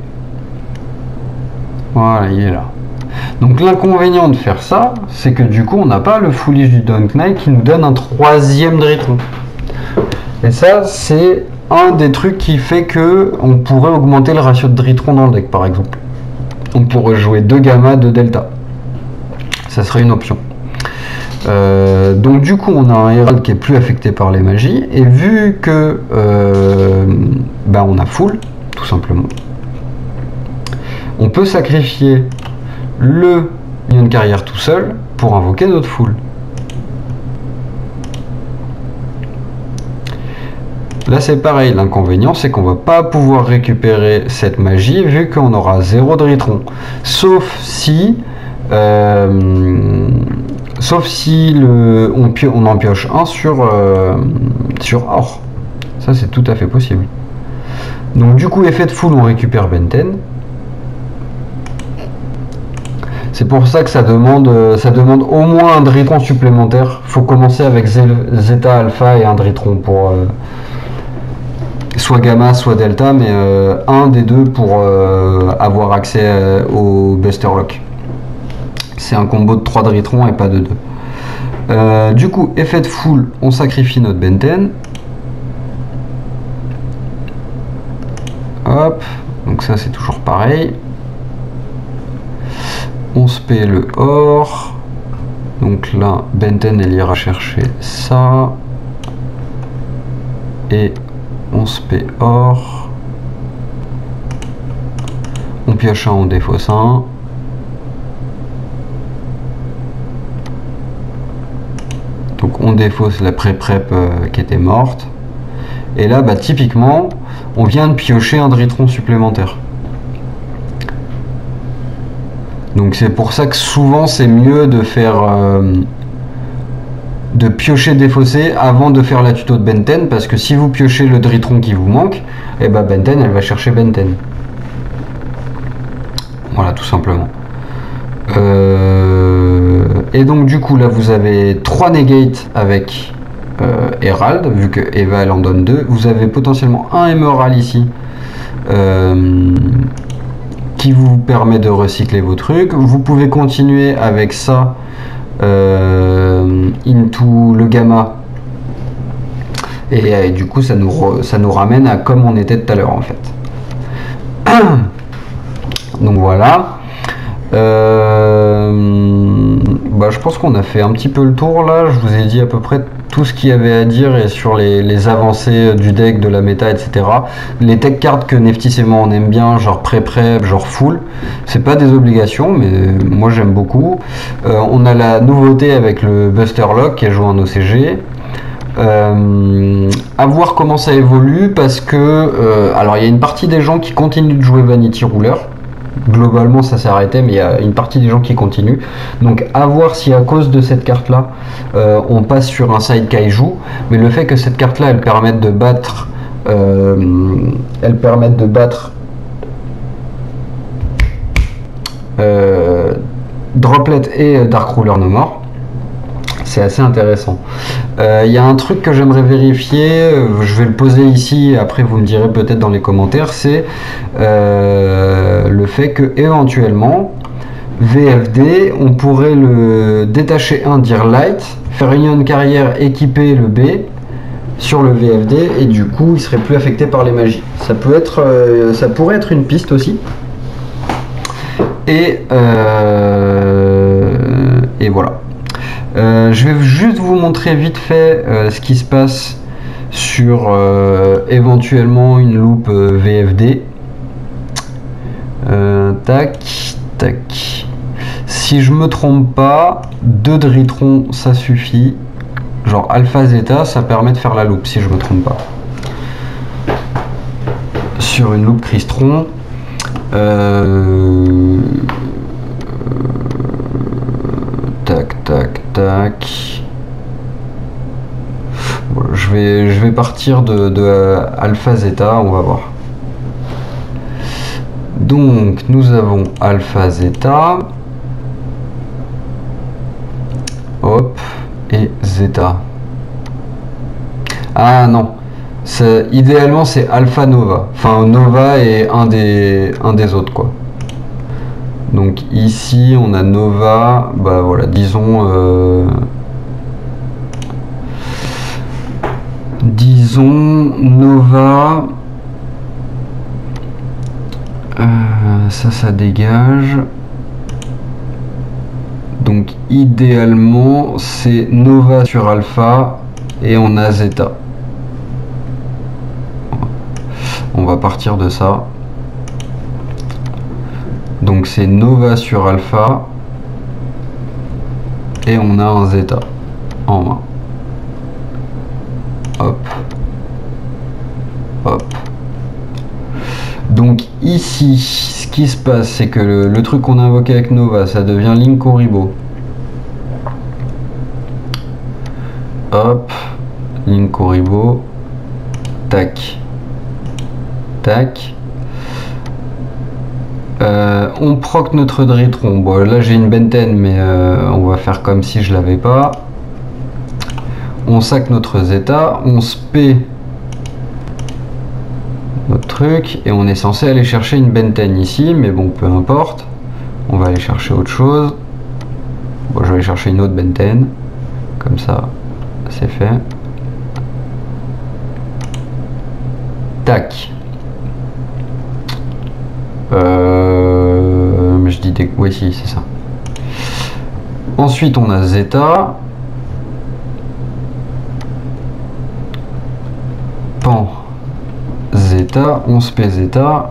Voilà, il est là. Donc l'inconvénient de faire ça, c'est que du coup, on n'a pas le foolish du Dawn Knight qui nous donne un troisième Dritron. Et ça, c'est un des trucs qui fait que on pourrait augmenter le ratio de Dritron dans le deck, par exemple. On pourrait jouer deux gamma, deux delta. Ça serait une option. Euh, donc du coup on a un Herald qui est plus affecté par les magies et vu que euh, bah, on a full tout simplement, on peut sacrifier le union de carrière tout seul pour invoquer notre full. là c'est pareil, l'inconvénient c'est qu'on va pas pouvoir récupérer cette magie vu qu'on aura zéro dritron. Sauf si euh, sauf si le, on, pio, on en pioche un sur, euh, sur or. Ça c'est tout à fait possible. Donc du coup effet de foule on récupère Benten. C'est pour ça que ça demande, ça demande au moins un dritron supplémentaire. Faut commencer avec Zeta, Alpha et un dritron pour euh, soit Gamma, soit Delta, mais euh, un des deux pour euh, avoir accès euh, au Buster Lock. C'est un combo de trois dritrons et pas de deux. Euh, du coup, effet de foule, on sacrifie notre Benten. Hop, donc ça c'est toujours pareil. On se paie le or. Donc là, Benten elle ira chercher ça. Et on se paie or. On pioche un, on défausse un. Donc on défausse la pré-prep euh, qui était morte. Et là, bah, typiquement, on vient de piocher un dritron supplémentaire. Donc c'est pour ça que souvent c'est mieux de faire euh, de piocher défausser avant de faire la tuto de Benten, parce que si vous piochez le dritron qui vous manque, et eh ben Benten elle va chercher Benten. Voilà, tout simplement. Euh, et donc du coup là vous avez trois negates avec euh, Herald, vu que Eva elle en donne deux. Vous avez potentiellement un Emerald ici. Euh, qui vous permet de recycler vos trucs. Vous pouvez continuer avec ça euh, into le gamma et, et du coup ça nous, re, ça nous ramène à comme on était tout à l'heure en fait. Donc voilà. Euh, bah, je pense qu'on a fait un petit peu le tour là. Je vous ai dit à peu près tout ce qu'il y avait à dire et sur les, les avancées du deck, de la méta, et cetera. Les tech cards que Neftis et moi on aime bien, genre pré-prep, genre full, c'est pas des obligations, mais moi j'aime beaucoup. Euh, on a la nouveauté avec le Buster Lock qui est joué en O C G. Euh, à voir comment ça évolue parce que euh, alors il y a une partie des gens qui continuent de jouer Vanity Ruler. Globalement ça s'est arrêté, mais il y a une partie des gens qui continuent, donc à voir si à cause de cette carte là euh, on passe sur un side kaiju. Mais le fait que cette carte là elle permette de battre euh, elle permette de battre euh, Droplet et Dark Ruler No More, c'est assez intéressant. Il euh, y a un truc que j'aimerais vérifier, euh, je vais le poser ici, après vous me direz peut-être dans les commentaires, c'est euh, le fait que éventuellement V F D, on pourrait le détacher un, dire light, faire une carrière, équiper le B sur le V F D et du coup il serait plus affecté par les magies. Ça peut être, euh, ça pourrait être une piste aussi. Et, euh, et voilà. Euh, je vais juste vous montrer vite fait euh, ce qui se passe sur euh, éventuellement une loupe euh, V F D. Euh, tac, tac. Si je me trompe pas, deux dritrons ça suffit. Genre alpha zeta, ça permet de faire la loupe si je me trompe pas. Sur une loupe cristron. Euh... Tac, tac, tac. Bon, je vais, je vais partir de, de alpha zeta, on va voir. Donc, nous avons alpha zeta. Hop, et zeta. Ah non, idéalement c'est alpha nova. Enfin, nova est un des, un des autres, quoi. Donc ici on a nova, bah voilà, disons euh, disons nova, euh, ça ça dégage. Donc idéalement c'est nova sur alpha et on a zeta. On va partir de ça. Donc c'est nova sur alpha et on a un zeta en main. Hop. ici, ce qui se passe, c'est que le, le truc qu'on a invoqué avec Nova, ça devient Linkoribo. Hop, Linkoribo, tac, tac. Euh, on proc notre Dritron. Bon, là j'ai une Benten, mais euh, on va faire comme si je l'avais pas. On sac notre Zeta, on spé notre truc et on est censé aller chercher une Benten ici, mais bon, peu importe. On va aller chercher autre chose. Bon, je vais aller chercher une autre Benten, comme ça, c'est fait. Tac. Euh, mais je dis des... Oui, si, c'est ça. Ensuite, on a Zeta. Pan. Zeta. On spé Zeta.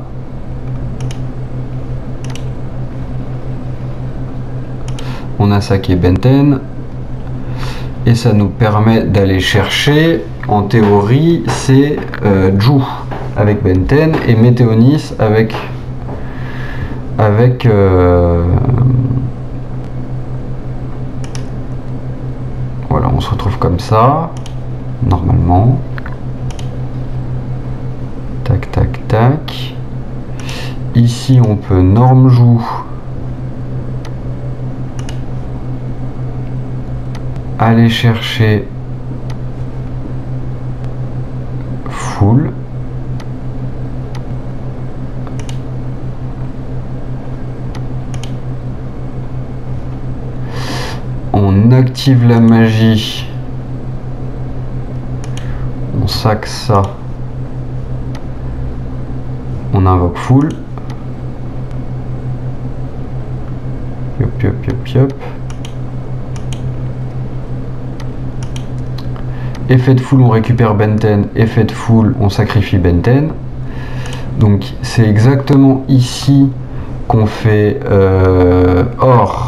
On a saqué Benten. Et ça nous permet d'aller chercher, en théorie, c'est euh, Ju avec Benten et Météonis avec... avec euh, voilà, on se retrouve comme ça normalement. Tac tac tac. Ici on peut norme Ju aller chercher full. On active la magie, on sac ça, on invoque full, yop yop yop yop, effet de full on récupère Benten, effet de full on sacrifie Benten. Donc c'est exactement ici qu'on fait euh, or.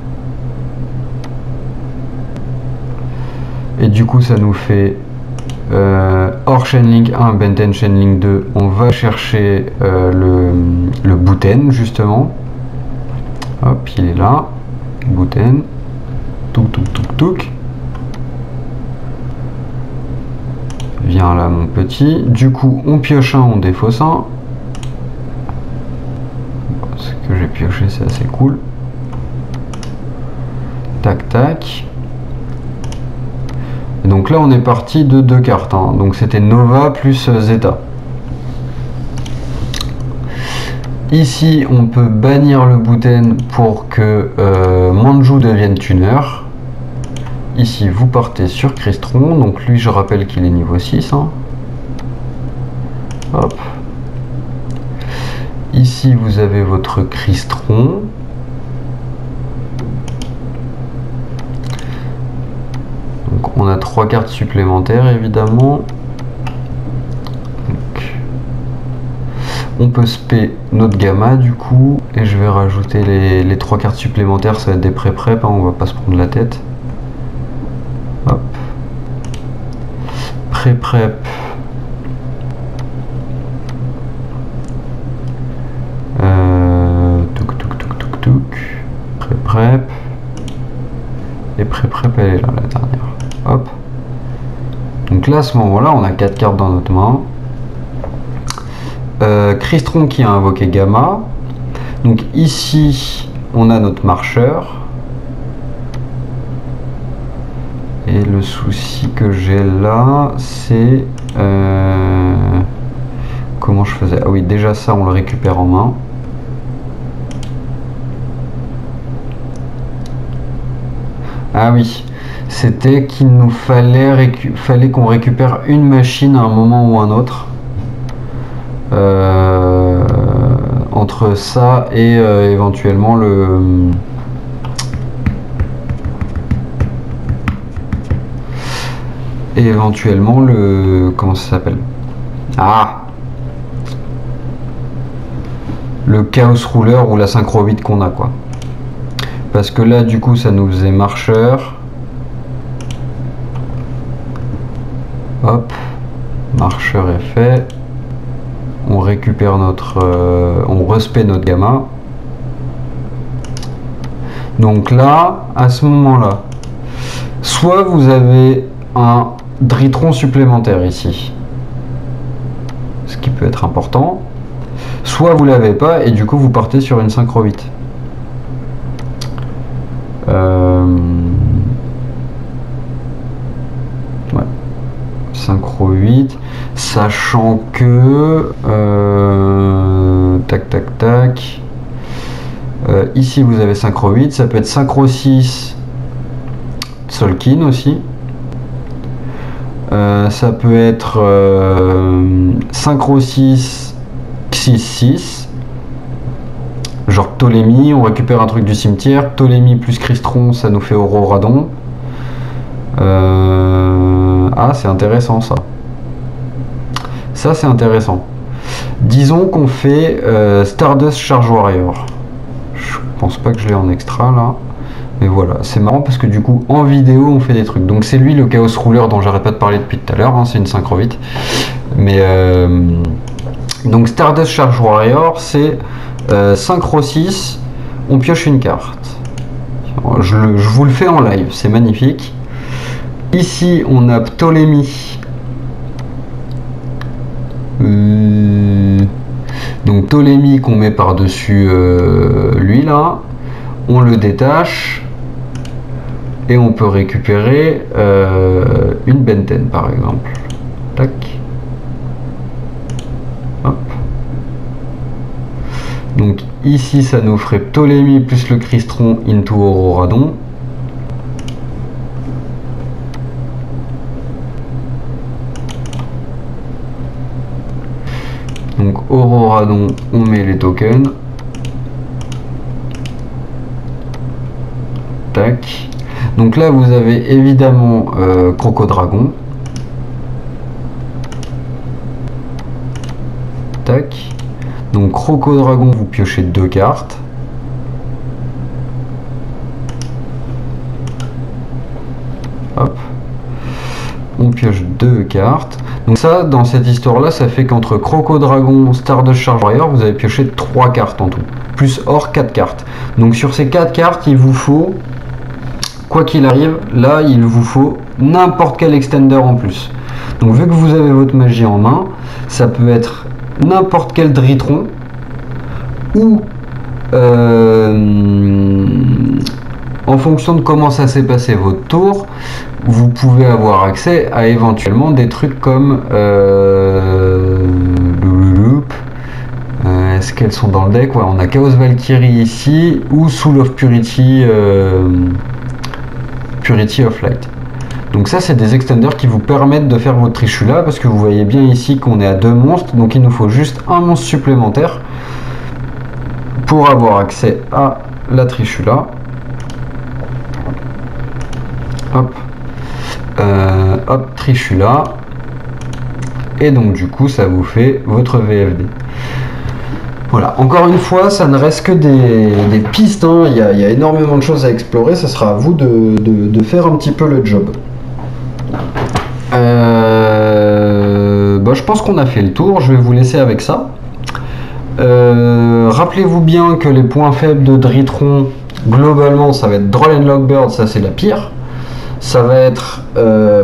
Et du coup ça nous fait euh, Or Chainlink un, Benten Chainlink deux. On va chercher euh, le, le Buten justement. Hop, il est là. Buten. Touk touk touk touk. Viens là mon petit. Du coup on pioche un, on défausse un. Ce que j'ai pioché c'est assez cool. Tac tac. Donc là on est parti de deux cartes, hein. Donc c'était Nova plus Zeta. Ici on peut bannir le Buten pour que euh, Manju devienne tuner. Ici vous partez sur Crystron, donc lui je rappelle qu'il est niveau six, hein. Hop. Ici vous avez votre Crystron. Donc on a trois cartes supplémentaires évidemment. Donc, on peut spé notre gamma du coup, et je vais rajouter les, les trois cartes supplémentaires, ça va être des pré-prep, hein, on va pas se prendre la tête. Hop. Pré-prep. Euh, touk touk touk touk touk. Pré-prep. Et pré-prep elle est là, la dernière. Hop. Donc là à ce moment là on a quatre cartes dans notre main. euh, Crystron qui a invoqué gamma. Donc ici on a notre marcheur, et le souci que j'ai là c'est euh, comment je faisais. Ah oui, déjà ça on le récupère en main. Ah oui, c'était qu'il nous fallait, fallait qu'on récupère une machine à un moment ou un autre. Euh, entre ça et euh, éventuellement le... Et éventuellement le... Comment ça s'appelle? Ah, le Chaos Ruler ou la Synchro huit qu'on a, quoi. Parce que là du coup ça nous faisait marcheur. Hop, marcheur est fait. on récupère notre, euh, on respect notre gamma. Donc là, à ce moment-là, soit vous avez un dritron supplémentaire ici, ce qui peut être important, soit vous l'avez pas et du coup vous partez sur une synchro huit. Euh... Ouais. Synchro huit, sachant que euh... tac tac tac euh, ici vous avez synchro huit, ça peut être synchro six Solkin aussi, euh, ça peut être euh, synchro six Xyz six, genre Ptolémie, on récupère un truc du cimetière, Ptolémie plus Crystron, ça nous fait Auroradon. Euh... Ah, c'est intéressant ça. Ça, c'est intéressant. Disons qu'on fait euh, Stardust Charge Warrior. Je pense pas que je l'ai en extra là. Mais voilà, c'est marrant parce que du coup, en vidéo, on fait des trucs. Donc c'est lui le Chaos Ruler dont j'arrête pas de parler depuis tout à l'heure. Hein, c'est une synchro huit. Mais euh... donc Stardust Charge Warrior, c'est euh, synchro six, on pioche une carte. Je, le, je vous le fais en live, c'est magnifique. Ici, on a Ptolémie. Euh, donc Ptolémie qu'on met par-dessus euh, lui là. On le détache. Et on peut récupérer euh, une Benten par exemple. Tac. Hop. Donc ici ça nous ferait Ptolémie plus le Crystron into Auroradon. Donc Auroradon, on met les tokens. Tac. Donc là vous avez évidemment euh, Crocodragon. Tac. Donc Crocodragon, vous piochez deux cartes. Hop. On pioche deux cartes. Donc ça, dans cette histoire-là, ça fait qu'entre Crocodragon, Stardust Charge Warrior, vous avez pioché trois cartes en tout. Plus or quatre cartes. Donc sur ces quatre cartes, il vous faut, quoi qu'il arrive, là, il vous faut n'importe quel extender en plus. Donc vu que vous avez votre magie en main, ça peut être n'importe quel Dritron ou euh, en fonction de comment ça s'est passé votre tour, vous pouvez avoir accès à éventuellement des trucs comme euh, Loop. Euh, Est-ce qu'elles sont dans le deck? Ouais, on a Chaos Valkyrie ici ou Soul of Purity, euh, Purity of Light. Donc ça, c'est des extenders qui vous permettent de faire votre Trishula, parce que vous voyez bien ici qu'on est à deux monstres, donc il nous faut juste un monstre supplémentaire pour avoir accès à la Trishula. Hop, euh, hop, Trishula, et donc du coup ça vous fait votre V F D. Voilà, encore une fois, ça ne reste que des, des pistes, hein. il, y a, il y a énormément de choses à explorer, ça sera à vous de, de, de faire un petit peu le job. Euh, bah, je pense qu'on a fait le tour, je vais vous laisser avec ça. Euh, Rappelez-vous bien que les points faibles de Dritron, globalement, ça va être Droll and Lockbird, ça c'est la pire. Ça va être euh,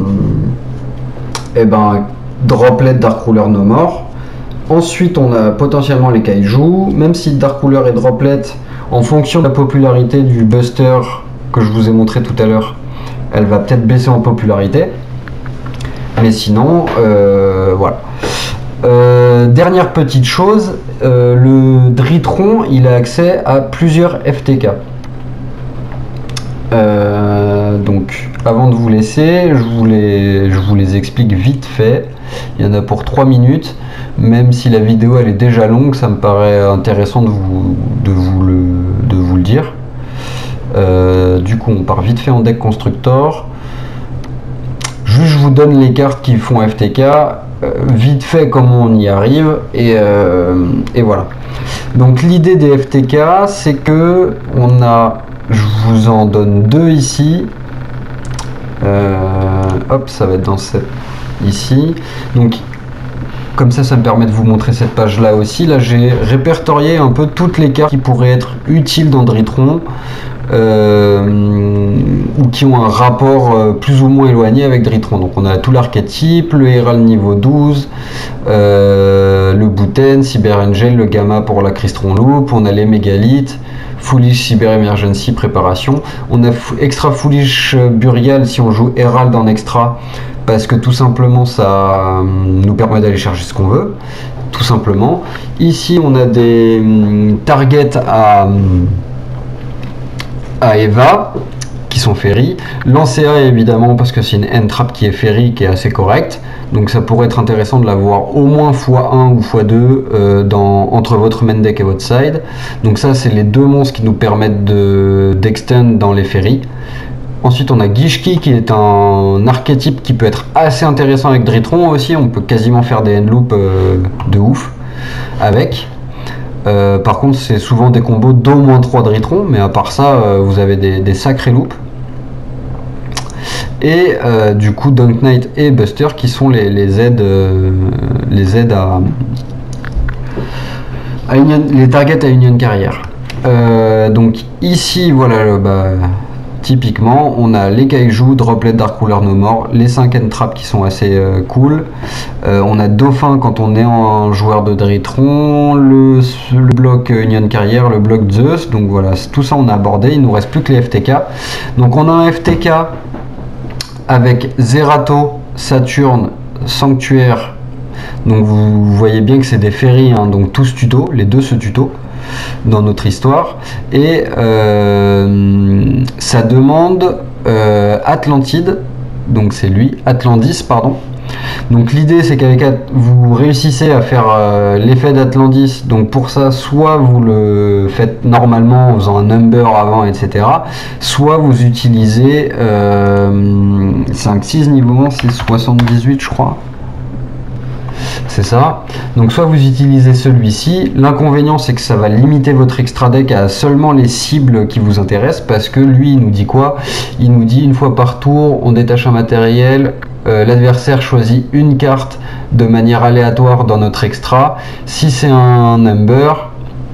eh ben, Droplet, Dark Ruler, No More. Ensuite, on a potentiellement les Kaiju, même si Dark Ruler et Droplet, en fonction de la popularité du Buster que je vous ai montré tout à l'heure, elle va peut-être baisser en popularité. Mais sinon, euh, voilà. Euh, dernière petite chose, euh, le Dritron, il a accès à plusieurs F T K. Euh, donc, avant de vous laisser, je vous, les, je vous les explique vite fait. Il y en a pour trois minutes. Même si la vidéo elle est déjà longue, ça me paraît intéressant de vous, de vous, le, de vous le dire. Euh, du coup, on part vite fait en deck constructor. Juste, je vous donne les cartes qui font F T K. Euh, vite fait comment on y arrive. Et, euh, et voilà. Donc, l'idée des F T K, c'est que on a. Je vous en donne deux ici. Euh, hop, ça va être dans cette ici. Donc Comme ça, ça me permet de vous montrer cette page-là aussi. Là, j'ai répertorié un peu toutes les cartes qui pourraient être utiles dans Dritron, euh, ou qui ont un rapport euh, plus ou moins éloigné avec Dritron. Donc on a tout l'archétype, le Herald niveau douze, euh, le Booten, Cyber Angel, le Gamma pour la Crystron Loop, on a les Mégalithes, Foolish Cyber Emergency préparation, on a Extra Foolish Burial si on joue Herald en extra, parce que tout simplement ça euh, nous permet d'aller chercher ce qu'on veut, tout simplement. Ici on a des euh, targets à à Eva qui sont ferry, Lancea évidemment parce que c'est une end trap qui est ferry qui est assez correcte, donc ça pourrait être intéressant de l'avoir au moins fois un ou fois deux euh, dans, entre votre main deck et votre side. Donc ça c'est les deux monstres qui nous permettent de d'extend dans les ferry. Ensuite on a Gishki qui est un archétype qui peut être assez intéressant avec Dritron aussi, on peut quasiment faire des end loops euh, de ouf avec. Euh, par contre c'est souvent des combos d'au moins trois Dritron, mais à part ça euh, vous avez des, des sacrés loops. Et euh, du coup Dunk Knight et Buster qui sont les, les aides euh, les aides à, à Union, les targets à Union Carrière. Euh, donc ici voilà, bah, typiquement on a les Kaiju, Droplet, Dark Ruler, No More, les cinq end traps qui sont assez euh, cool. Euh, on a Dauphin quand on est en joueur de Dritron, le, le bloc Union Carrière, le bloc Zeus, donc voilà, tout ça on a abordé, il nous reste plus que les F T K. Donc on a un F T K avec Zerato, Saturne, Sanctuaire, donc vous, vous voyez bien que c'est des ferries, hein, donc tous tuto, les deux se tuto dans notre histoire, et euh, ça demande euh, Atlantide, donc c'est lui, Atlantis pardon. Donc l'idée c'est qu'avec vous réussissez à faire euh, l'effet d'Atlantis, donc pour ça soit vous le faites normalement en faisant un number avant etc, soit vous utilisez euh, cinq six niveau c'est soixante-dix-huit je crois, c'est ça. Donc soit vous utilisez celui-ci, l'inconvénient c'est que ça va limiter votre extra deck à seulement les cibles qui vous intéressent, parce que lui il nous dit quoi, il nous dit une fois par tour on détache un matériel, euh, l'adversaire choisit une carte de manière aléatoire dans notre extra. Si c'est un number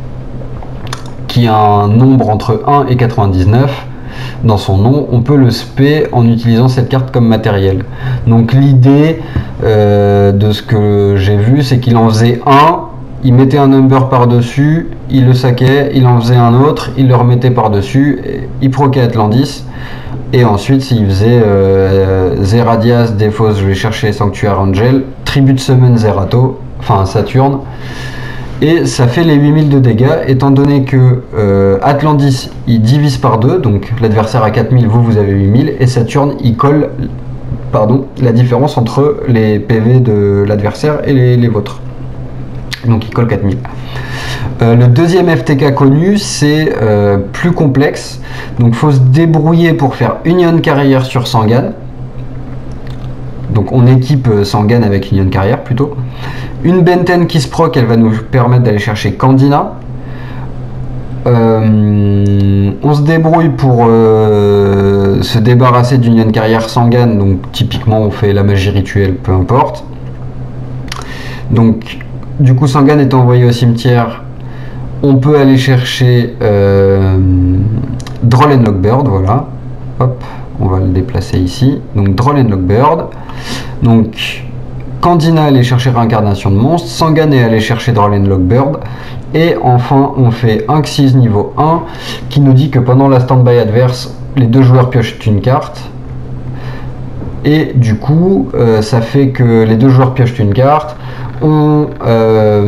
qui a un nombre entre un et quatre-vingt-dix-neuf dans son nom, on peut le spé en utilisant cette carte comme matériel. Donc l'idée euh, de ce que j'ai vu, c'est qu'il en faisait un, il mettait un number par dessus, il le saquait, il en faisait un autre, il le remettait par dessus, il proquait Atlantis, et ensuite s'il faisait euh, Zeradias, Défausse, je vais chercher Sanctuaire Angel, Tribute Summon Zerato, enfin Saturne, et ça fait les huit mille de dégâts, étant donné que euh, Atlantis il divise par deux, donc l'adversaire a quatre mille, vous vous avez huit mille, et Saturne il colle pardon, la différence entre les P V de l'adversaire et les, les vôtres, donc il colle quatre mille. Euh, le deuxième F T K connu c'est euh, plus complexe, donc faut se débrouiller pour faire Union Carrière sur Sangan, donc on équipe Sangan avec Union Carrière plutôt. Une Benten qui se proc, elle va nous permettre d'aller chercher Candina. Euh, on se débrouille pour euh, se débarrasser d'Union Carrière Sangan, donc typiquement on fait la magie rituelle, peu importe. Donc du coup Sangan est envoyé au cimetière, on peut aller chercher euh, Droll and Lockbird, voilà. Hop, on va le déplacer ici. Donc Droll and Lockbird. Donc Candina allait chercher réincarnation de monstre, Sangan est allé chercher Droll and Lockbird, et enfin on fait un Xyz niveau un qui nous dit que pendant la stand-by adverse, les deux joueurs piochent une carte, et du coup euh, ça fait que les deux joueurs piochent une carte, on, euh,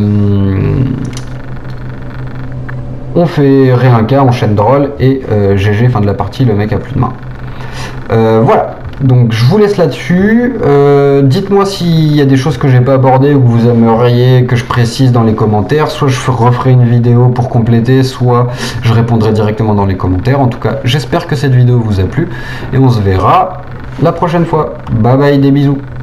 on fait réincar, on chaîne Droll, et euh, G G, fin de la partie, le mec a plus de main. Euh, voilà. Donc je vous laisse là-dessus, euh, dites-moi s'il y a des choses que j'ai pas abordées ou que vous aimeriez que je précise dans les commentaires, soit je referai une vidéo pour compléter, soit je répondrai directement dans les commentaires. En tout cas, j'espère que cette vidéo vous a plu et on se verra la prochaine fois. Bye bye, des bisous.